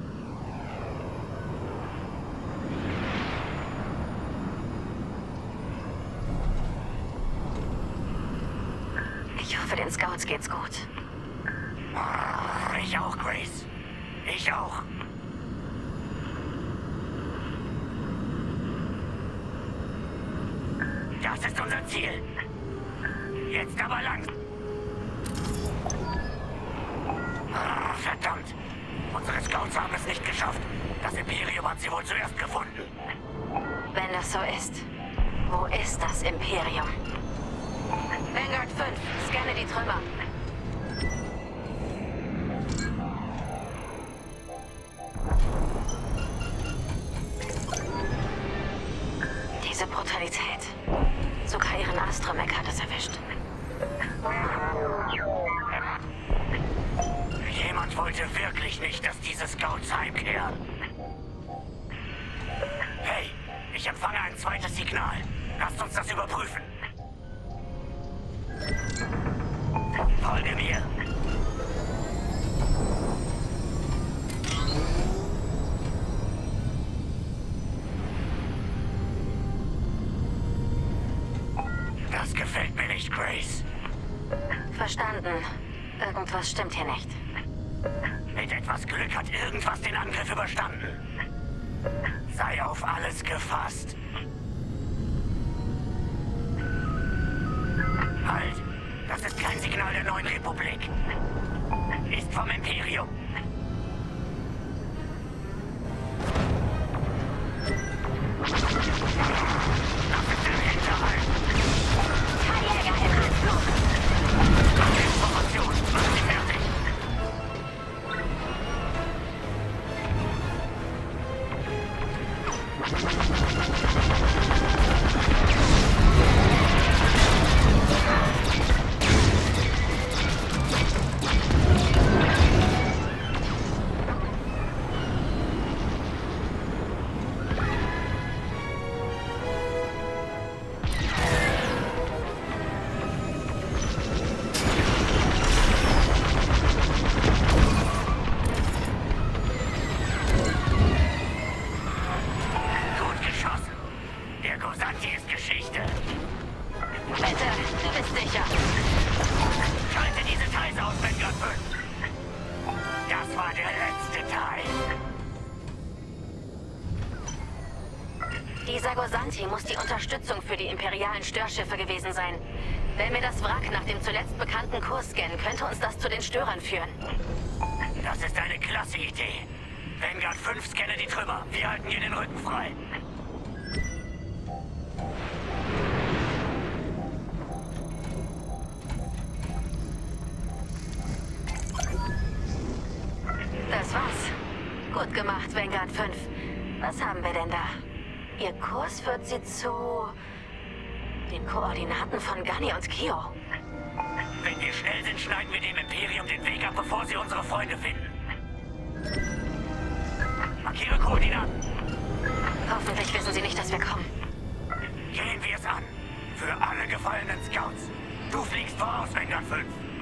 Ich hoffe, den Scouts geht's gut. Ich auch, Grace. Ich auch. Das ist unser Ziel. Jetzt aber langsam. Verdammt. Unsere Scouts haben es nicht geschafft. Das Imperium hat sie wohl zuerst gefunden. Wenn das so ist, wo ist das Imperium? Vanguard 5, scanne die Trümmer. Diese Brutalität. Sogar ihren Astromech hat es erwischt. Jemand wollte wirklich nicht, dass diese Scouts heimkehren. Hey, ich empfange ein zweites Signal. Lasst uns das überprüfen. Folge mir. Das gefällt mir nicht, Grace. Verstanden. Irgendwas stimmt hier nicht. Mit etwas Glück hat irgendwas den Angriff überstanden. Sei auf alles gefasst. Halt! Das ist kein Signal der Neuen Republik. Ist vom Imperium. Das ist im Hinterhalt. Jäger im Anflug. Information, mach sie fertig. Bounty muss die Unterstützung für die imperialen Störschiffe gewesen sein. Wenn wir das Wrack nach dem zuletzt bekannten Kurs scannen, könnte uns das zu den Störern führen. Das ist eine klasse Idee. Vanguard 5 scanne die Trümmer. Wir halten dir den Rücken frei. Das war's. Gut gemacht, Vanguard 5. Was haben wir denn da? Ihr Kurs führt sie zu den Koordinaten von Gunny und Kio. Wenn wir schnell sind, schneiden wir dem Imperium den Weg ab, bevor sie unsere Freunde finden. Markiere Koordinaten. Hoffentlich wissen sie nicht, dass wir kommen. Gehen wir es an. Für alle gefallenen Scouts. Du fliegst voraus, Vanguard 5.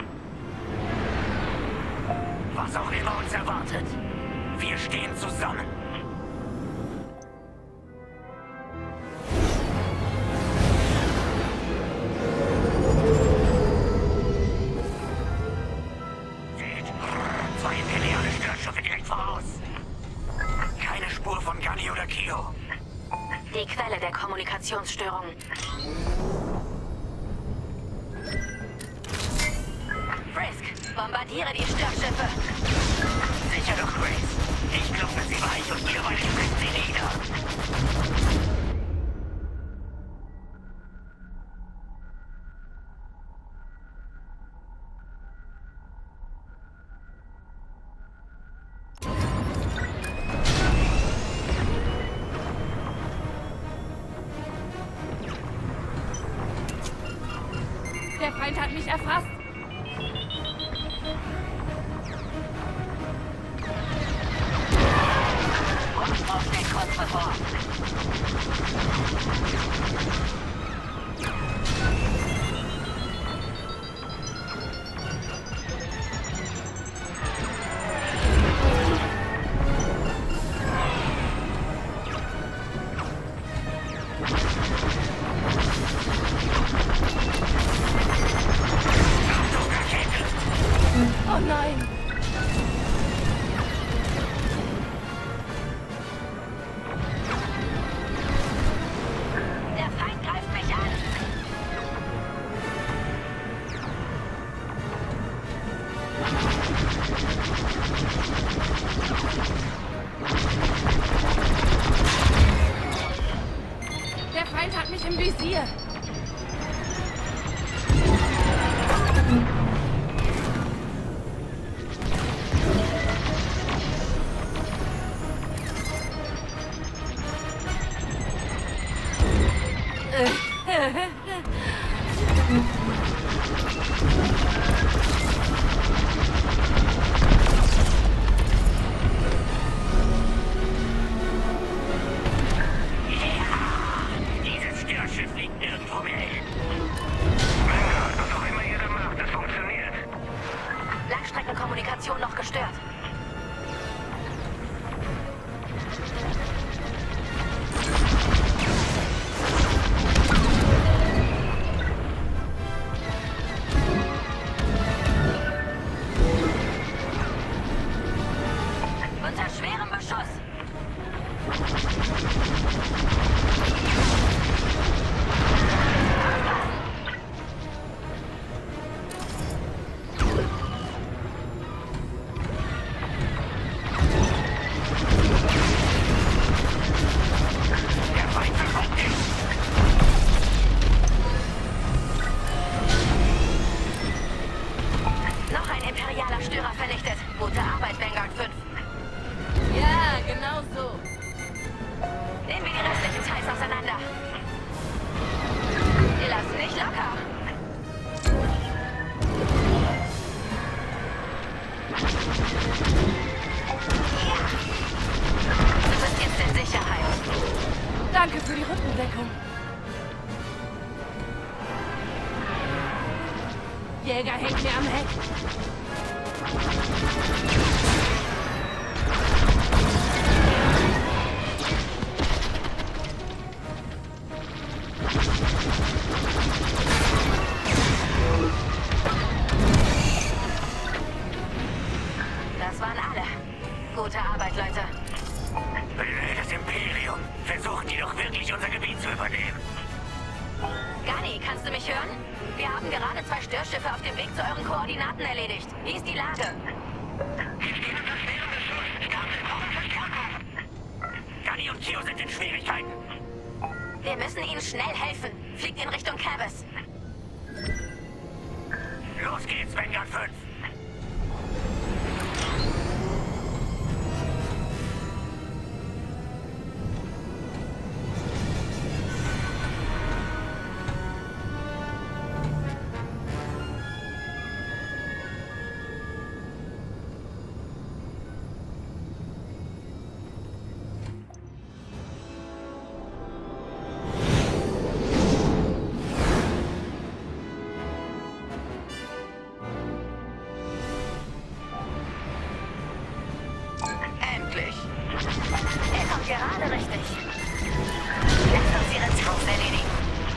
Was auch immer uns erwartet. Wir stehen zusammen. Seht, 2 imperiale Störschiffe direkt voraus. Keine Spur von Gunny oder Kio. Die Quelle der Kommunikationsstörung. Frisk, bombardiere die Störschiffe. Sicher doch, Grace. Ich klopfe sie weich und ihr beide frisst sie nieder. Der Feind hat mich erfasst. Auf den Kopf bevor. Oh nein! Der Feind greift mich an. Der Feind hat mich im Visier. Dieses Störschiff liegt nirgendwo mehr hin. Was auch immer ihr da macht, es funktioniert. Langstreckenkommunikation noch gestört. Unter schwerem Beschuss. Der Feind verfolgt dich. Noch ein imperialer Störer vernichtet. Gute Arbeit, Vanguard 5. Ja, genau so. Nehmen wir die restlichen Teils auseinander. Wir lassen nicht locker. Ja. Du bist jetzt in Sicherheit. Danke für die Rückendeckung. Jäger hängt mir am Heck. Das waren alle. Gute Arbeit, Leute. Das Imperium. Versuchen die doch wirklich unser Gebiet zu übernehmen. Störschiffe auf dem Weg zu euren Koordinaten erledigt. Wie ist die Lage? Gunny und Kyo sind in Schwierigkeiten. Wir müssen ihnen schnell helfen. Fliegt in Richtung Cavus. Los geht's, Vanguard 5. Er kommt gerade richtig. Lasst uns ihre Trupps erledigen.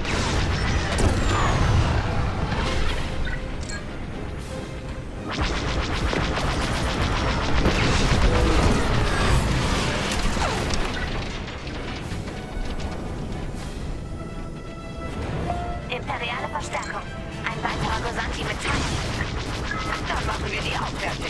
Imperiale Verstärkung. Ein weiterer Gosanti mit Tank. Dann machen wir die auch fertig.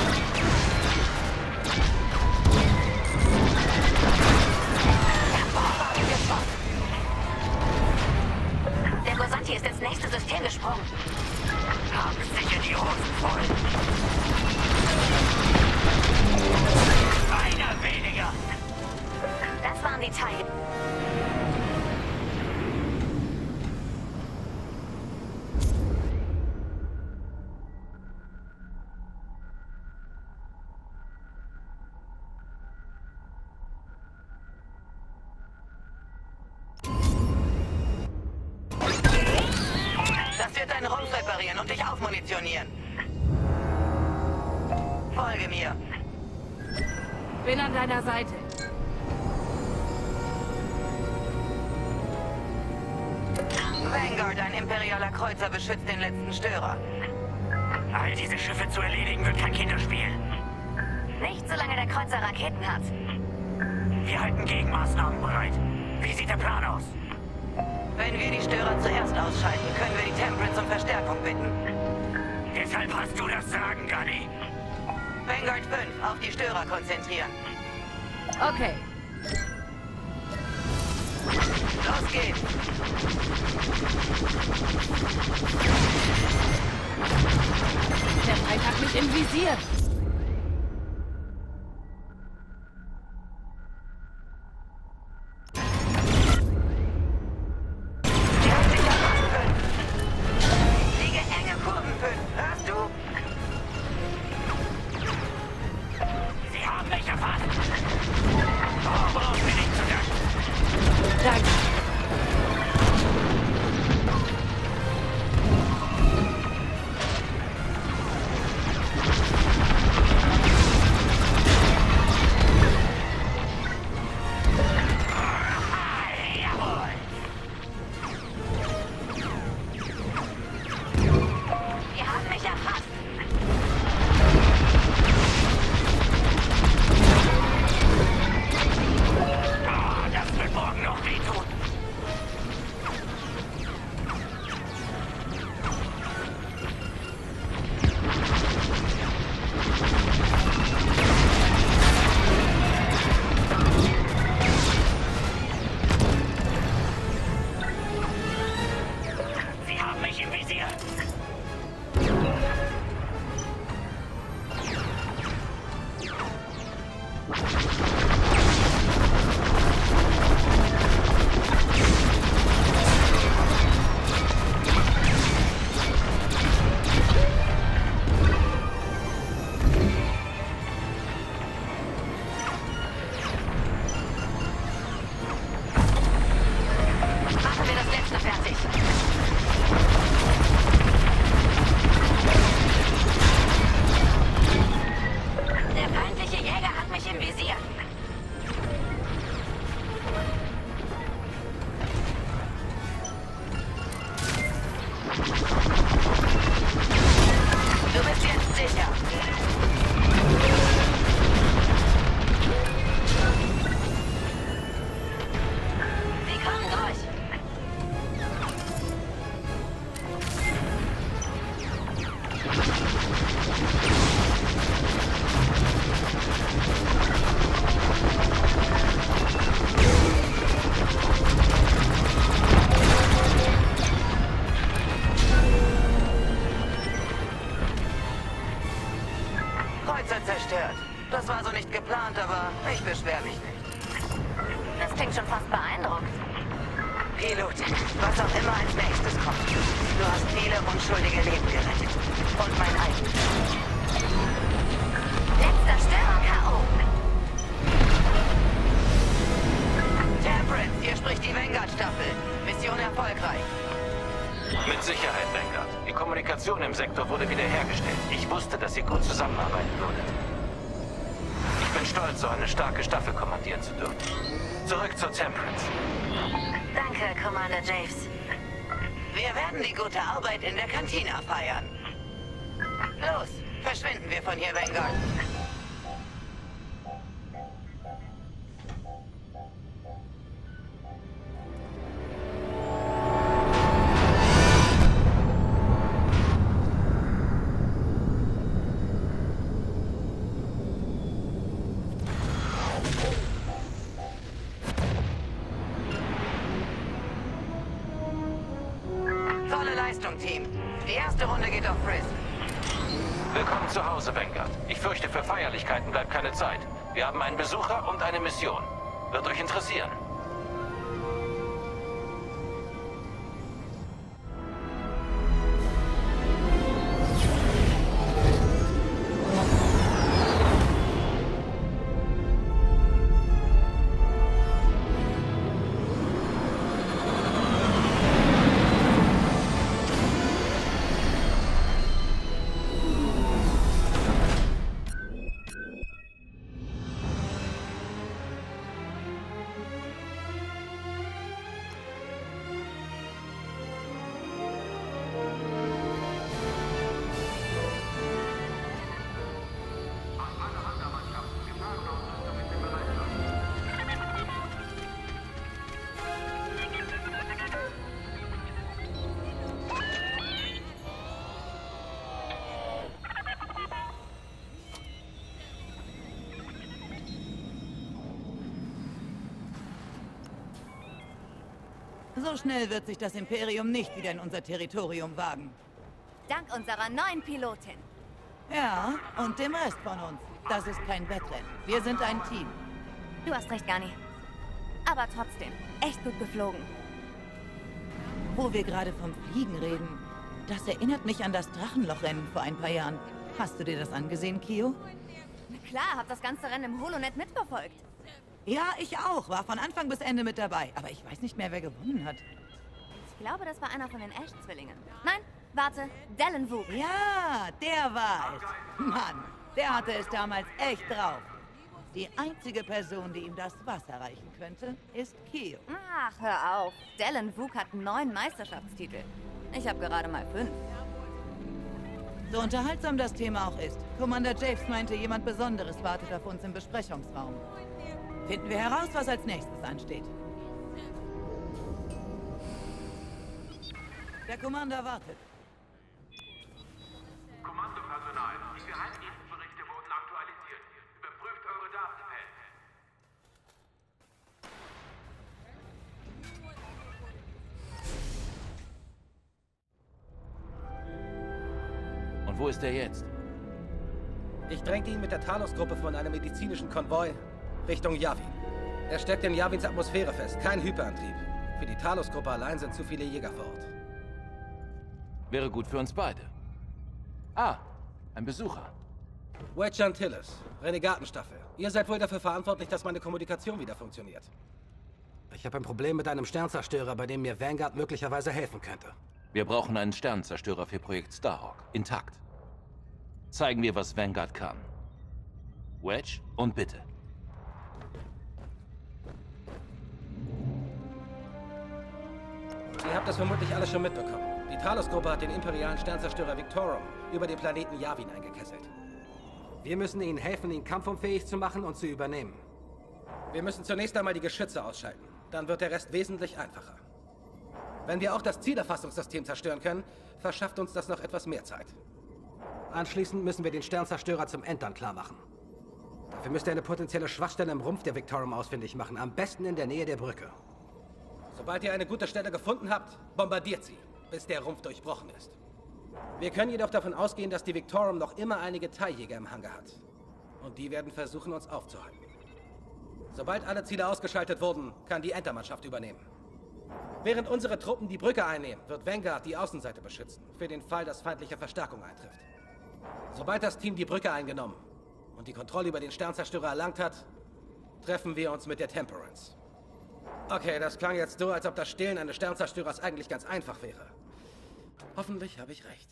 Der Gosanti ist ins nächste System gesprungen. Haben sicher die Hosen voll. Einer weniger. Das waren die Teile. Das wird deinen Rumpf reparieren und dich aufmunitionieren. Folge mir. Bin an deiner Seite. Vanguard, ein imperialer Kreuzer, beschützt den letzten Störer. All diese Schiffe zu erledigen wird kein Kinderspiel. Nicht solange der Kreuzer Raketen hat. Wir halten Gegenmaßnahmen bereit. Wie sieht der Plan aus? Wenn wir die Störer zuerst ausschalten, können wir die Temperance um Verstärkung bitten. Deshalb hast du das Sagen, Gunny. Vanguard 5, auf die Störer konzentrieren. Okay. Los geht's. Der Feind hat mich im Visier. Liege enge Kurven 5, hörst du? Sie haben mich erfasst. Oh, brauchst du nicht zu danken. Danke. Ihr habt mich erfasst. Oh, das wird morgen noch wehtun. Sie haben mich im Visier. Machen wir das letzte fertig. Panzer zerstört. Das war so nicht geplant, aber ich beschwere mich nicht. Das klingt schon fast beeindruckend. Pilot, was auch immer als nächstes kommt. Du hast viele unschuldige Leben gerettet. Und mein eigenes. Letzter Störer K.O. Temperance, hier spricht die Vanguard-Staffel. Mission erfolgreich. Mit Sicherheit, Vanguard. Die Kommunikation im Sektor wurde wiederhergestellt. Ich wusste, dass ihr gut zusammenarbeiten würdet. Ich bin stolz, so eine starke Staffel kommandieren zu dürfen. Zurück zur Temperance. Danke, Commander Javes. Wir werden die gute Arbeit in der Kantina feiern. Los, verschwinden wir von hier, Vanguard. Tolle Leistung, Team. Die erste Runde geht auf Frisk. Willkommen zu Hause, Vanguard. Ich fürchte, für Feierlichkeiten bleibt keine Zeit. Wir haben einen Besucher und eine Mission. Wird euch interessieren. So schnell wird sich das Imperium nicht wieder in unser Territorium wagen. Dank unserer neuen Pilotin. Ja, und dem Rest von uns. Das ist kein Wettrennen. Wir sind ein Team. Du hast recht, Gani. Aber trotzdem, echt gut geflogen. Wo wir gerade vom Fliegen reden, das erinnert mich an das Drachenlochrennen vor ein paar Jahren. Hast du dir das angesehen, Kio? Na klar, hab das ganze Rennen im Holonet mitverfolgt. Ja, ich auch. War von Anfang bis Ende mit dabei. Aber ich weiß nicht mehr, wer gewonnen hat. Ich glaube, das war einer von den Ash-Zwillingen. Nein, warte, Dallin Vuk. Ja, der war es. Mann, der hatte es damals echt drauf. Die einzige Person, die ihm das Wasser reichen könnte, ist Kio. Ach, hör auf. Dallin Vuk hat 9 Meisterschaftstitel. Ich habe gerade mal 5. So unterhaltsam das Thema auch ist, Commander Javes meinte, jemand Besonderes wartet auf uns im Besprechungsraum. Finden wir heraus, was als nächstes ansteht. Der Commander wartet. Kommandopersonal, die Geheimdienstberichte wurden aktualisiert. Überprüft eure Und wo ist er jetzt? Ich drängte ihn mit der Talos-Gruppe von einem medizinischen Konvoi Richtung Yavin. Er steckt in Yavins Atmosphäre fest, kein Hyperantrieb. Für die Talos-Gruppe allein sind zu viele Jäger vor Ort. Wäre gut für uns beide. Ah, ein Besucher. Wedge Antilles, Renegatenstaffel. Ihr seid wohl dafür verantwortlich, dass meine Kommunikation wieder funktioniert. Ich habe ein Problem mit einem Sternzerstörer, bei dem mir Vanguard möglicherweise helfen könnte. Wir brauchen einen Sternzerstörer für Projekt Starhawk. Intakt. Zeigen wir, was Vanguard kann. Wedge und bitte. Ihr habt das vermutlich alles schon mitbekommen. Die Talos-Gruppe hat den imperialen Sternzerstörer Victorum über den Planeten Yavin eingekesselt. Wir müssen ihnen helfen, ihn kampfunfähig zu machen und zu übernehmen. Wir müssen zunächst einmal die Geschütze ausschalten. Dann wird der Rest wesentlich einfacher. Wenn wir auch das Zielerfassungssystem zerstören können, verschafft uns das noch etwas mehr Zeit. Anschließend müssen wir den Sternzerstörer zum Entern klarmachen. Dafür müsst ihr eine potenzielle Schwachstelle im Rumpf der Victorum ausfindig machen, am besten in der Nähe der Brücke. Sobald ihr eine gute Stelle gefunden habt, bombardiert sie, bis der Rumpf durchbrochen ist. Wir können jedoch davon ausgehen, dass die Victorum noch immer einige TIE-Jäger im Hangar hat. Und die werden versuchen, uns aufzuhalten. Sobald alle Ziele ausgeschaltet wurden, kann die Entermannschaft übernehmen. Während unsere Truppen die Brücke einnehmen, wird Vanguard die Außenseite beschützen, für den Fall, dass feindliche Verstärkung eintrifft. Sobald das Team die Brücke eingenommen und die Kontrolle über den Sternzerstörer erlangt hat, treffen wir uns mit der Temperance. Okay, das klang jetzt so, als ob das Stehlen eines Sternzerstörers eigentlich ganz einfach wäre. Hoffentlich habe ich recht.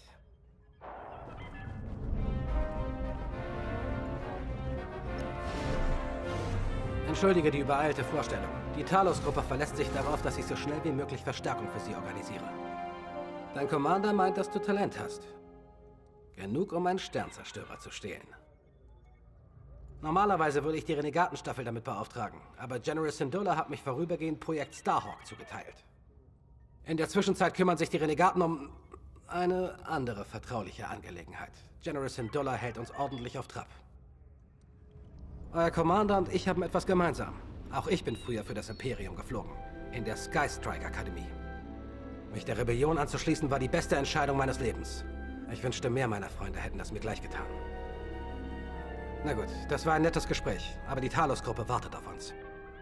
Entschuldige die übereilte Vorstellung. Die Talos-Gruppe verlässt sich darauf, dass ich so schnell wie möglich Verstärkung für sie organisiere. Dein Commander meint, dass du Talent hast. Genug, um einen Sternzerstörer zu stehlen. Normalerweise würde ich die Renegatenstaffel damit beauftragen, aber General Syndulla hat mich vorübergehend Projekt Starhawk zugeteilt. In der Zwischenzeit kümmern sich die Renegaten um eine andere vertrauliche Angelegenheit. General Syndulla hält uns ordentlich auf Trab. Euer Commander und ich haben etwas gemeinsam. Auch ich bin früher für das Imperium geflogen, in der Skystrike Akademie. Mich der Rebellion anzuschließen war die beste Entscheidung meines Lebens. Ich wünschte, mehr meiner Freunde hätten das mir gleich getan. Na gut, das war ein nettes Gespräch, aber die Talos-Gruppe wartet auf uns.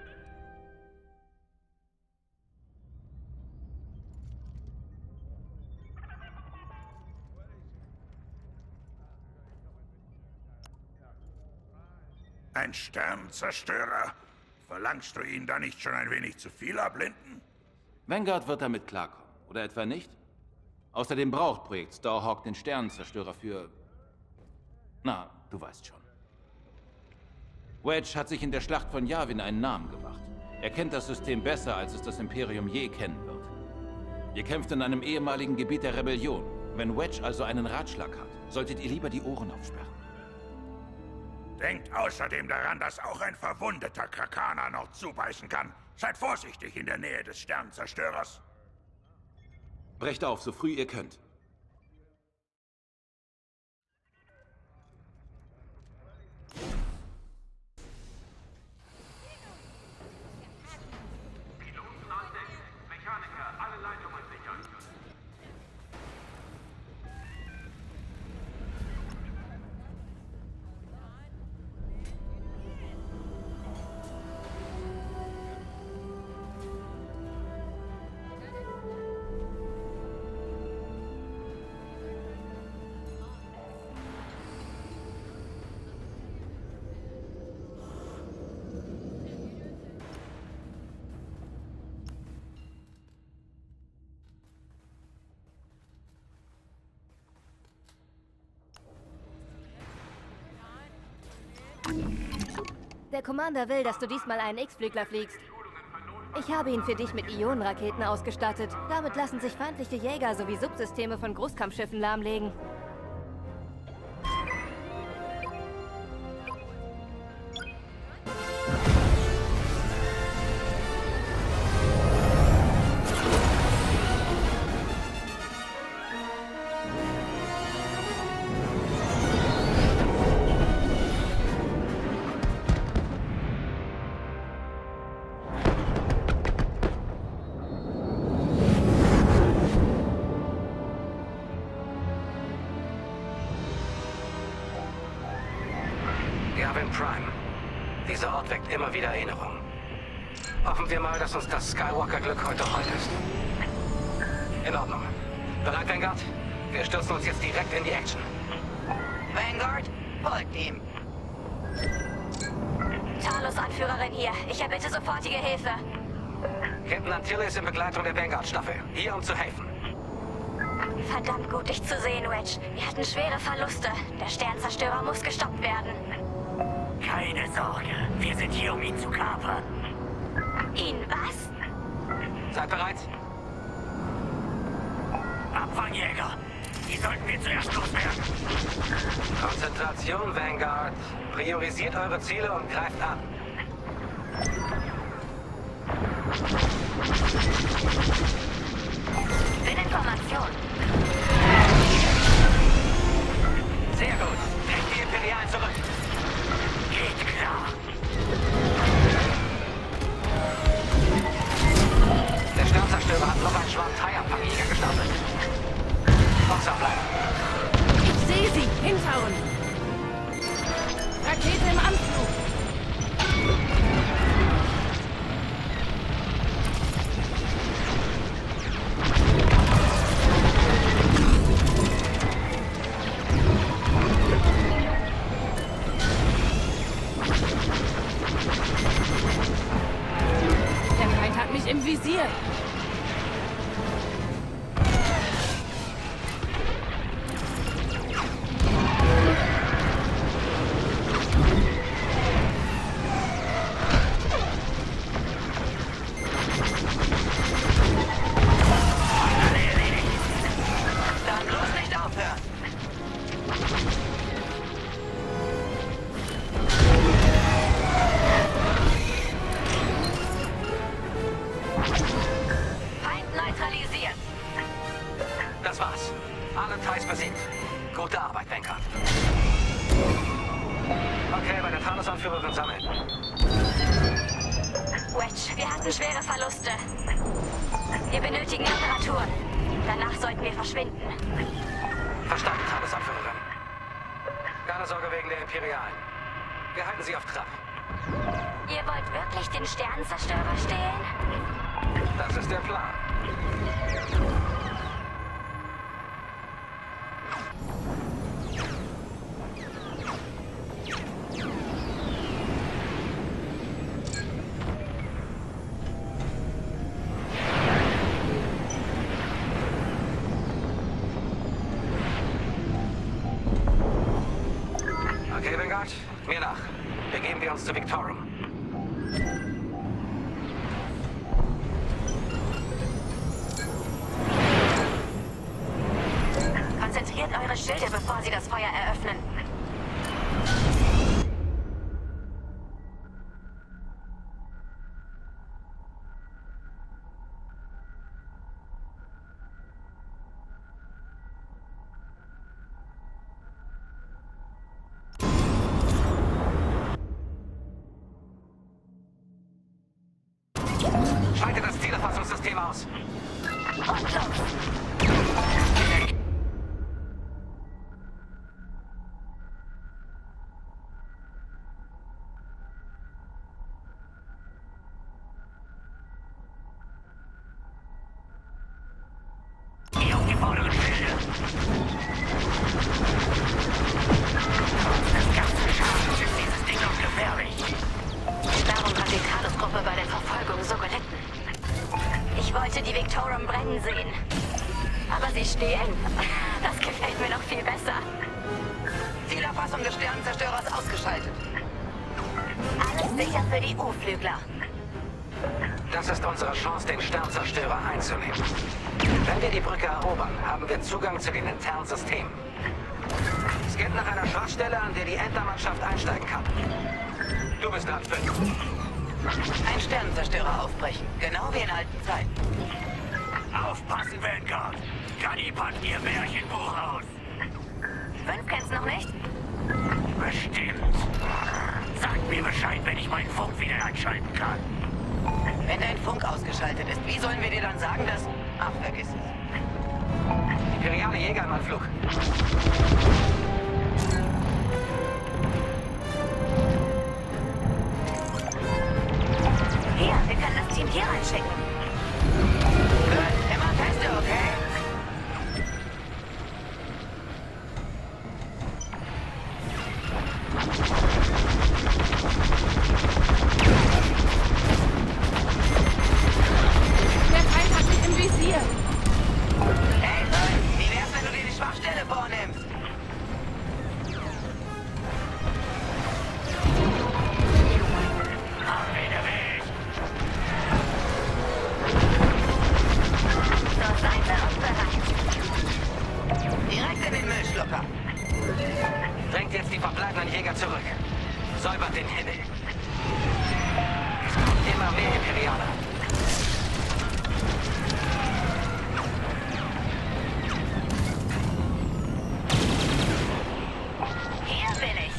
Ein Sternzerstörer? Verlangst du ihn da nicht schon ein wenig zu viel abblinden? Vanguard wird damit klarkommen, oder etwa nicht? Außerdem braucht Projekt Starhawk den Sternenzerstörer für... Na, du weißt schon. Wedge hat sich in der Schlacht von Yavin einen Namen gemacht. Er kennt das System besser, als es das Imperium je kennen wird. Ihr kämpft in einem ehemaligen Gebiet der Rebellion. Wenn Wedge also einen Ratschlag hat, solltet ihr lieber die Ohren aufsperren. Denkt außerdem daran, dass auch ein verwundeter Krakaner noch zubeißen kann. Seid vorsichtig in der Nähe des Sternzerstörers. Brecht auf, so früh ihr könnt. Piloten an Deck. Mechaniker, alle Leitungen sichern. Der Commander will, dass du diesmal einen X-Flügler fliegst. Ich habe ihn für dich mit Ionenraketen ausgestattet. Damit lassen sich feindliche Jäger sowie Subsysteme von Großkampfschiffen lahmlegen. Yavin Prime. Dieser Ort weckt immer wieder Erinnerungen. Hoffen wir mal, dass uns das Skywalker-Glück heute heut ist. In Ordnung. Bereit, Vanguard? Wir stürzen uns jetzt direkt in die Action. Vanguard, folgt ihm. Talos-Anführerin hier. Ich erbitte sofortige Hilfe. Captain Antilles in Begleitung der Vanguard-Staffel. Hier, um zu helfen. Verdammt gut, dich zu sehen, Wedge. Wir hatten schwere Verluste. Der Sternzerstörer muss gestoppt werden. Keine Sorge, wir sind hier, um ihn zu kapern. Ihn was? Seid bereit? Abfangjäger, die sollten wir zuerst loswerden. Konzentration, Vanguard. Priorisiert eure Ziele und greift an. Bin in Formation. Sehr gut, bringt die Imperialen zurück. Geht klar. Der Sternzerstörer hat noch einen Schwarm TIE-Abfangjäger gestartet. Wachsam bleiben. Ich sehe sie! Hinter uns! Rakete Gute Arbeit, Vanguard. Okay, bei der Talos-Anführerin sammeln. Wedge, wir hatten schwere Verluste. Wir benötigen Apparatur. Danach sollten wir verschwinden. Verstanden, Talos-Anführerin. Keine Sorge wegen der Imperialen. Wir halten sie auf Trab. Ihr wollt wirklich den Sternenzerstörer stehlen? Das ist der Plan. Okay, Vanguard, mir nach. Begeben wir uns zu Victorum. Konzentriert eure Schilde, bevor sie das Feuer eröffnen. Schalte das Zielerfassungssystem aus. Und los! Hier auf die vorderen Schilde. Das ganze Schadens ist dieses Ding noch gefährlich. Darum hat die Talos-Gruppe bei der Verfolgung so gelitten. Ich wollte die Victorum brennen sehen. Aber sie stehlen. Das gefällt mir noch viel besser. Zielerfassung des Sternenzerstörers ausgeschaltet. Alles sicher für die U-Flügler. Das ist unsere Chance, den Sternzerstörer einzunehmen. Wenn wir die Brücke erobern, haben wir Zugang zu den internen Systemen. Es geht nach einer Schwachstelle, an der die Entermannschaft einsteigen kann. Du bist dran, 5. Ein Sternenzerstörer aufbrechen. Genau wie in alten Zeiten. Aufpassen, Vanguard. Gunny packt ihr Märchenbuch aus. 5 kennt's noch nicht? Bestimmt. Sagt mir Bescheid, wenn ich meinen Funk wieder einschalten kann. Wenn dein Funk ausgeschaltet ist, wie sollen wir dir dann sagen, dass... Ach, vergiss es. Imperiale Jäger im Anflug. Hier, wir können das Team hier reinschicken. Gut, immer feste, okay? Der Feind hat mich im Visier. Hey, Finn, wie wär's, wenn du dir die Schwachstelle vornimmst? Zur Seite und bereit. Direkt in den Müllschlucker. Drängt jetzt die verbleibenden Jäger zurück. Säubert den Himmel. Es kommt immer mehr Imperialer. Hier bin ich.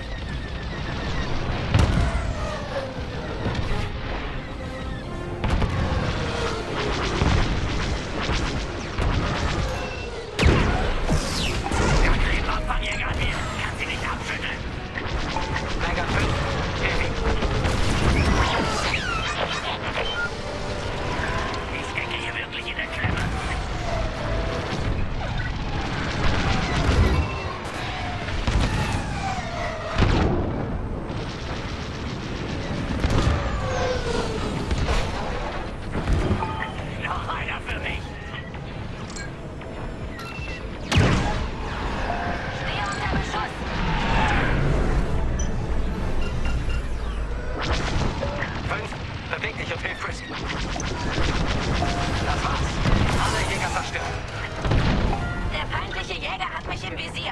Der Triebabfangjäger an mir. Kann sie nicht abschütteln. Vanguard 5. Heavy. Ich stecke hier wirklich in der Klemme. Noch einer für mich. Stehe unter Beschuss. 5. Beweg dich und hilf Frisk. Das war's. Alle Jäger zerstören. Der feindliche Jäger hat mich im Visier.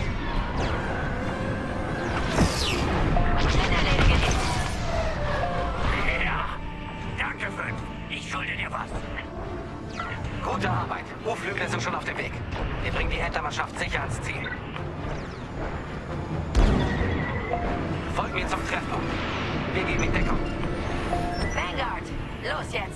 Schnell erledige ihn. Geflügel sind schon auf dem Weg. Wir bringen die Entermannschaft sicher ans Ziel. Folgen wir zum Treffpunkt. Wir geben in Deckung. Vanguard, los jetzt!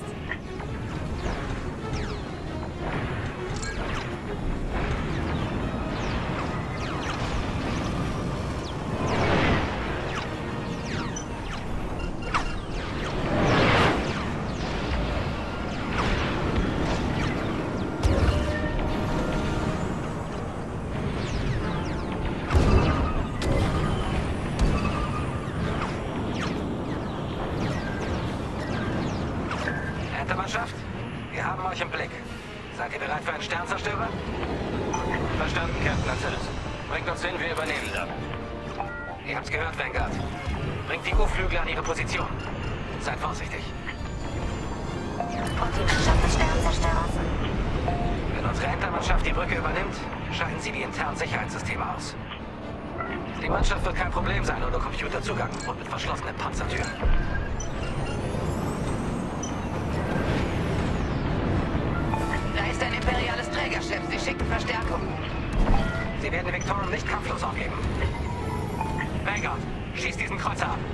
Entermannschaft, wir haben euch im Blick. Seid ihr bereit für einen Sternzerstörer? Verstanden, Captain Aziz. Bringt uns hin, wir übernehmen dann. Ihr habt's gehört, Vanguard. Bringt die U-Flügel an ihre Position. Seid vorsichtig. Und die Mannschaft des Sternzerstörers? Wenn unsere Entermannschaft die Brücke übernimmt, schalten sie die internen Sicherheitssysteme aus. Die Mannschaft wird kein Problem sein, ohne Computerzugang und mit verschlossenen Panzertüren. Da ist ein imperiales Trägerschiff. Sie schicken Verstärkung. Sie werden Victorum nicht kampflos aufgeben. Vanguard, schießt diesen Kreuzer ab.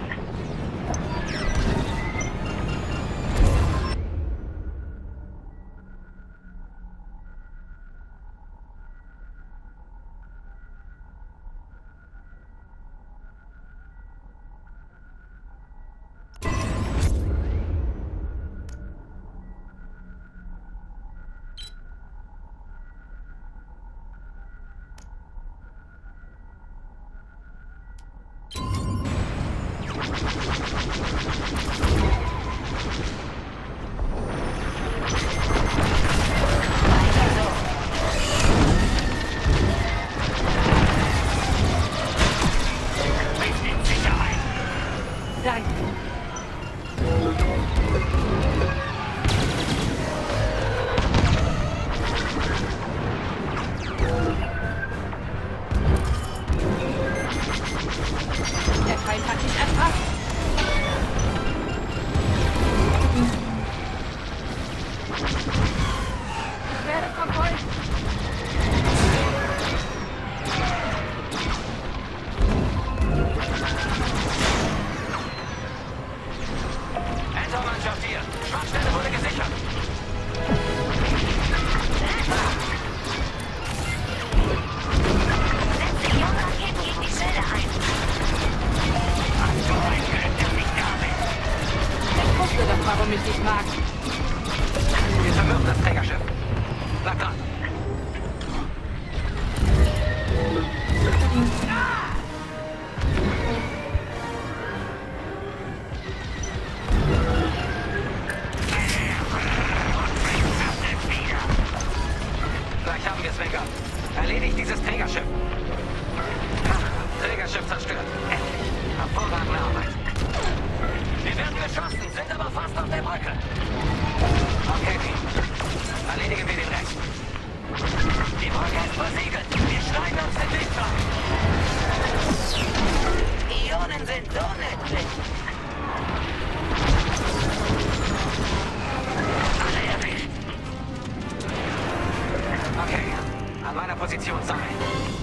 Erledigt dieses Trägerschiff. Trägerschiff zerstört. Endlich. Hervorragende Arbeit. Wir werden beschossen, sind aber fast auf der Brücke. Okay, Team. Erledigen wir den Rest. Die Brücke ist versiegelt. Wir schneiden uns den Weg frei. Ionen sind so nützlich. Alle erwischt. Okay, an meiner Position sammeln.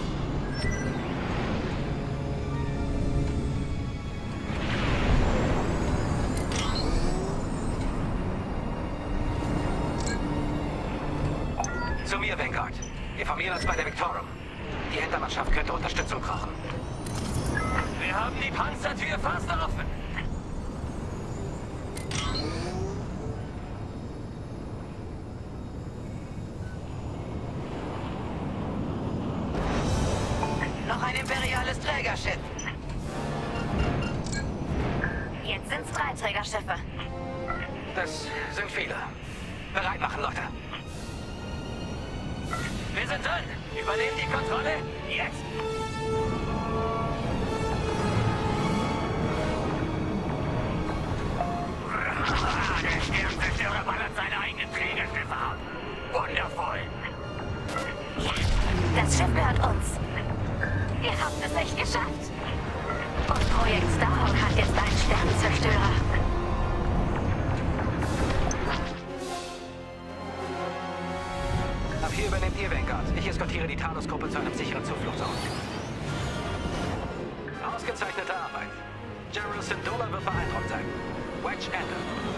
Zu mir, Vanguard. Wir formieren uns bei der Victorum. Die Entermannschaft könnte Unterstützung brauchen. Wir haben die Panzertür fast offen. Noch ein imperiales Trägerschiff. Jetzt sind's 3 Trägerschiffe. Das sind viele. Bereit machen, Leute. Wir sind drin. Übernehmen die Kontrolle. Jetzt. Der Sternzerstörer ballert seine eigenen Trägerschiffe ab. Wundervoll. Das Schiff gehört uns. Ihr habt es echt geschafft. Und Projekt Starhawk hat jetzt einen Sternzerstörer. Hab hier über eskortiere die Talos-Gruppe zu einem sicheren Zufluchtsort. Ausgezeichnete Arbeit. General Syndulla wird beeindruckt sein. Wedge Ende.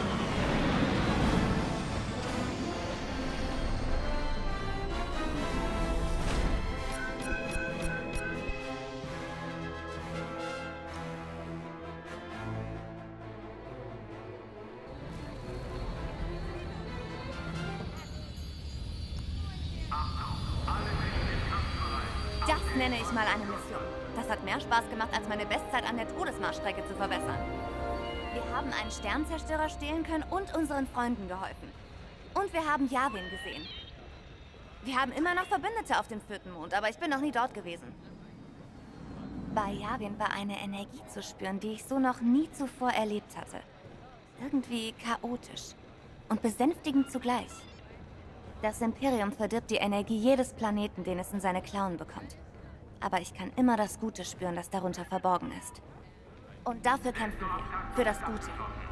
Das nenne ich mal eine Mission. Das hat mehr Spaß gemacht, als meine Bestzeit an der Todesmarschstrecke zu verbessern. Wir haben einen Sternenzerstörer stehlen können und unseren Freunden geholfen. Und wir haben Yavin gesehen. Wir haben immer noch Verbündete auf dem 4. Mond, aber ich bin noch nie dort gewesen. Bei Yavin war eine Energie zu spüren, die ich so noch nie zuvor erlebt hatte. Irgendwie chaotisch und besänftigend zugleich. Das Imperium verdirbt die Energie jedes Planeten, den es in seine Klauen bekommt. Aber ich kann immer das Gute spüren, das darunter verborgen ist. Und dafür kämpfen wir. Für das Gute.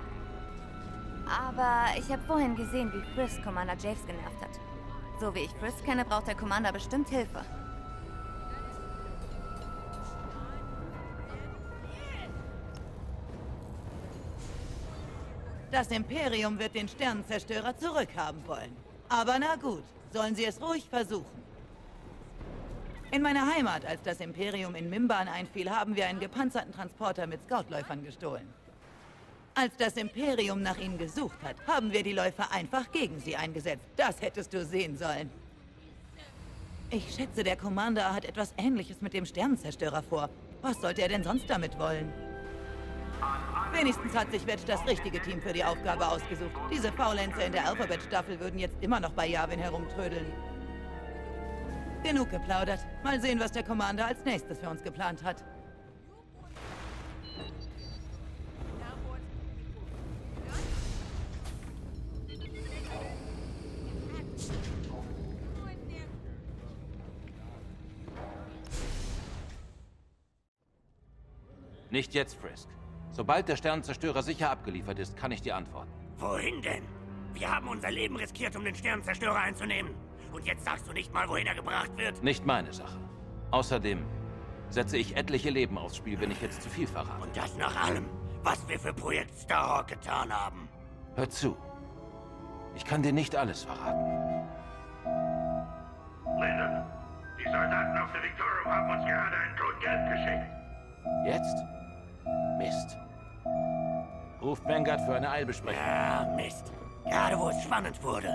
Aber ich habe vorhin gesehen, wie Frisk Commander Javes genervt hat. So wie ich Frisk kenne, braucht der Commander bestimmt Hilfe. Das Imperium wird den Sternenzerstörer zurückhaben wollen. Aber na gut, sollen sie es ruhig versuchen. In meiner Heimat, als das Imperium in Mimban einfiel, haben wir einen gepanzerten Transporter mit Scoutläufern gestohlen. Als das Imperium nach ihnen gesucht hat, haben wir die Läufer einfach gegen sie eingesetzt. Das hättest du sehen sollen. Ich schätze, der Commander hat etwas Ähnliches mit dem Sternenzerstörer vor. Was sollte er denn sonst damit wollen? Wenigstens hat sich Wedge das richtige Team für die Aufgabe ausgesucht. Diese Faulenzer in der Alphabet-Staffel würden jetzt immer noch bei Yavin herumtrödeln. Genug geplaudert. Mal sehen, was der Commander als nächstes für uns geplant hat. Nicht jetzt, Frisk. Sobald der Sternenzerstörer sicher abgeliefert ist, kann ich dir antworten. Wohin denn? Wir haben unser Leben riskiert, um den Sternenzerstörer einzunehmen. Und jetzt sagst du nicht mal, wohin er gebracht wird? Nicht meine Sache. Außerdem setze ich etliche Leben aufs Spiel, wenn ich jetzt zu viel verrate. Und das nach allem, was wir für Projekt Starhawk getan haben. Hör zu. Ich kann dir nicht alles verraten. Lyndon, die Soldaten auf der Victorium haben uns gerade ein Grundgeld geschickt. Jetzt? Mist. Ruft Vanguard für eine Eilbesprechung. Ja, Mist. Gerade wo es spannend wurde.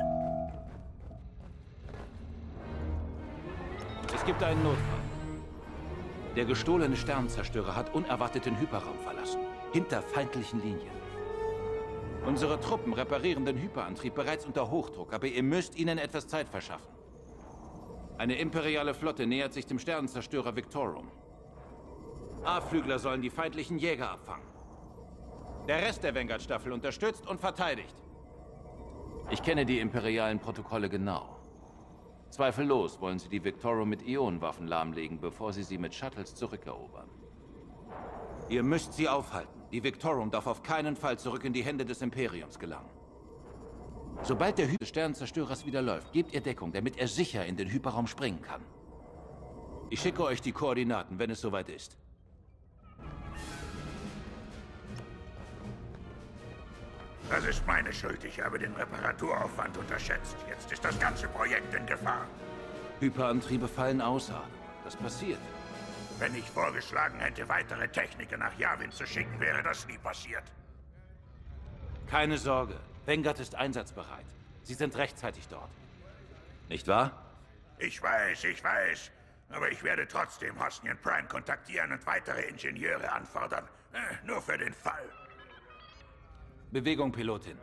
Es gibt einen Notfall. Der gestohlene Sternenzerstörer hat unerwartet den Hyperraum verlassen. Hinter feindlichen Linien. Unsere Truppen reparieren den Hyperantrieb bereits unter Hochdruck, aber ihr müsst ihnen etwas Zeit verschaffen. Eine imperiale Flotte nähert sich dem Sternenzerstörer Victorium. A-Flügler sollen die feindlichen Jäger abfangen. Der Rest der Vanguard-Staffel unterstützt und verteidigt. Ich kenne die imperialen Protokolle genau. Zweifellos wollen sie die Victorium mit Ionenwaffen lahmlegen, bevor sie mit Shuttles zurückerobern. Ihr müsst sie aufhalten. Die Victorium darf auf keinen Fall zurück in die Hände des Imperiums gelangen. Sobald der des Sternenzerstörers wieder läuft, gebt ihr Deckung, damit er sicher in den Hyperraum springen kann. Ich schicke euch die Koordinaten, wenn es soweit ist. Das ist meine Schuld. Ich habe den Reparaturaufwand unterschätzt. Jetzt ist das ganze Projekt in Gefahr. Hyperantriebe fallen außer. Das passiert. Wenn ich vorgeschlagen hätte, weitere Techniker nach Yavin zu schicken, wäre das nie passiert. Keine Sorge. Vanguard ist einsatzbereit. Sie sind rechtzeitig dort. Nicht wahr? Ich weiß. Aber ich werde trotzdem Hosnian Prime kontaktieren und weitere Ingenieure anfordern. Nur für den Fall. Bewegung, Pilotin.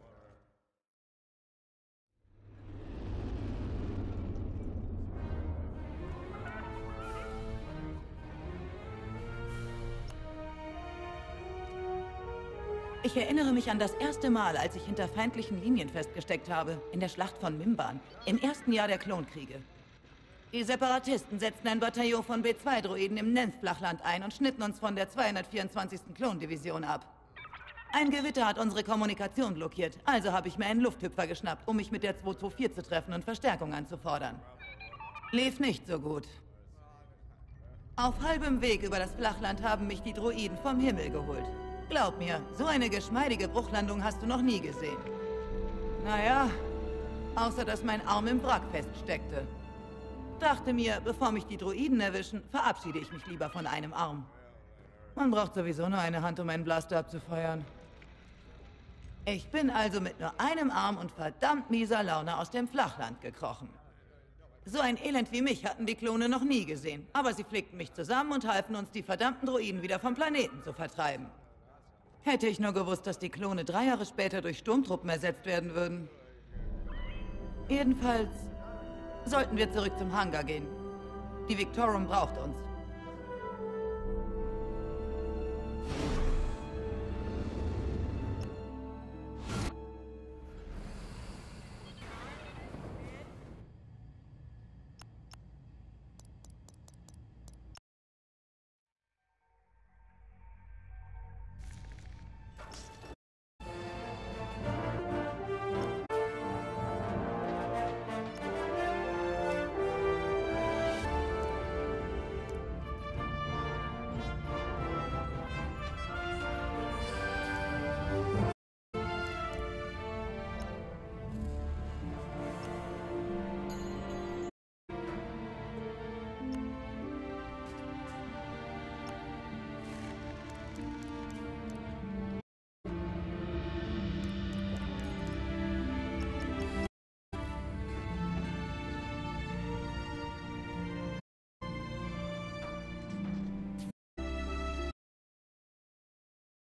Ich erinnere mich an das erste Mal, als ich hinter feindlichen Linien festgesteckt habe, in der Schlacht von Mimban, im ersten Jahr der Klonkriege. Die Separatisten setzten ein Bataillon von B-2-Droiden im Nenth-Flachland ein und schnitten uns von der 224. Klondivision ab. Ein Gewitter hat unsere Kommunikation blockiert, also habe ich mir einen Lufthüpfer geschnappt, um mich mit der 224 zu treffen und Verstärkung anzufordern. Lief nicht so gut. Auf halbem Weg über das Flachland haben mich die Droiden vom Himmel geholt. Glaub mir, so eine geschmeidige Bruchlandung hast du noch nie gesehen. Naja, außer dass mein Arm im Wrack feststeckte. Dachte mir, bevor mich die Droiden erwischen, verabschiede ich mich lieber von einem Arm. Man braucht sowieso nur eine Hand, um einen Blaster abzufeuern. Ich bin also mit nur einem Arm und verdammt mieser Laune aus dem Flachland gekrochen. So ein Elend wie mich hatten die Klone noch nie gesehen. Aber sie flickten mich zusammen und halfen uns, die verdammten Droiden wieder vom Planeten zu vertreiben. Hätte ich nur gewusst, dass die Klone 3 Jahre später durch Sturmtruppen ersetzt werden würden. Jedenfalls sollten wir zurück zum Hangar gehen. Die Victorum braucht uns.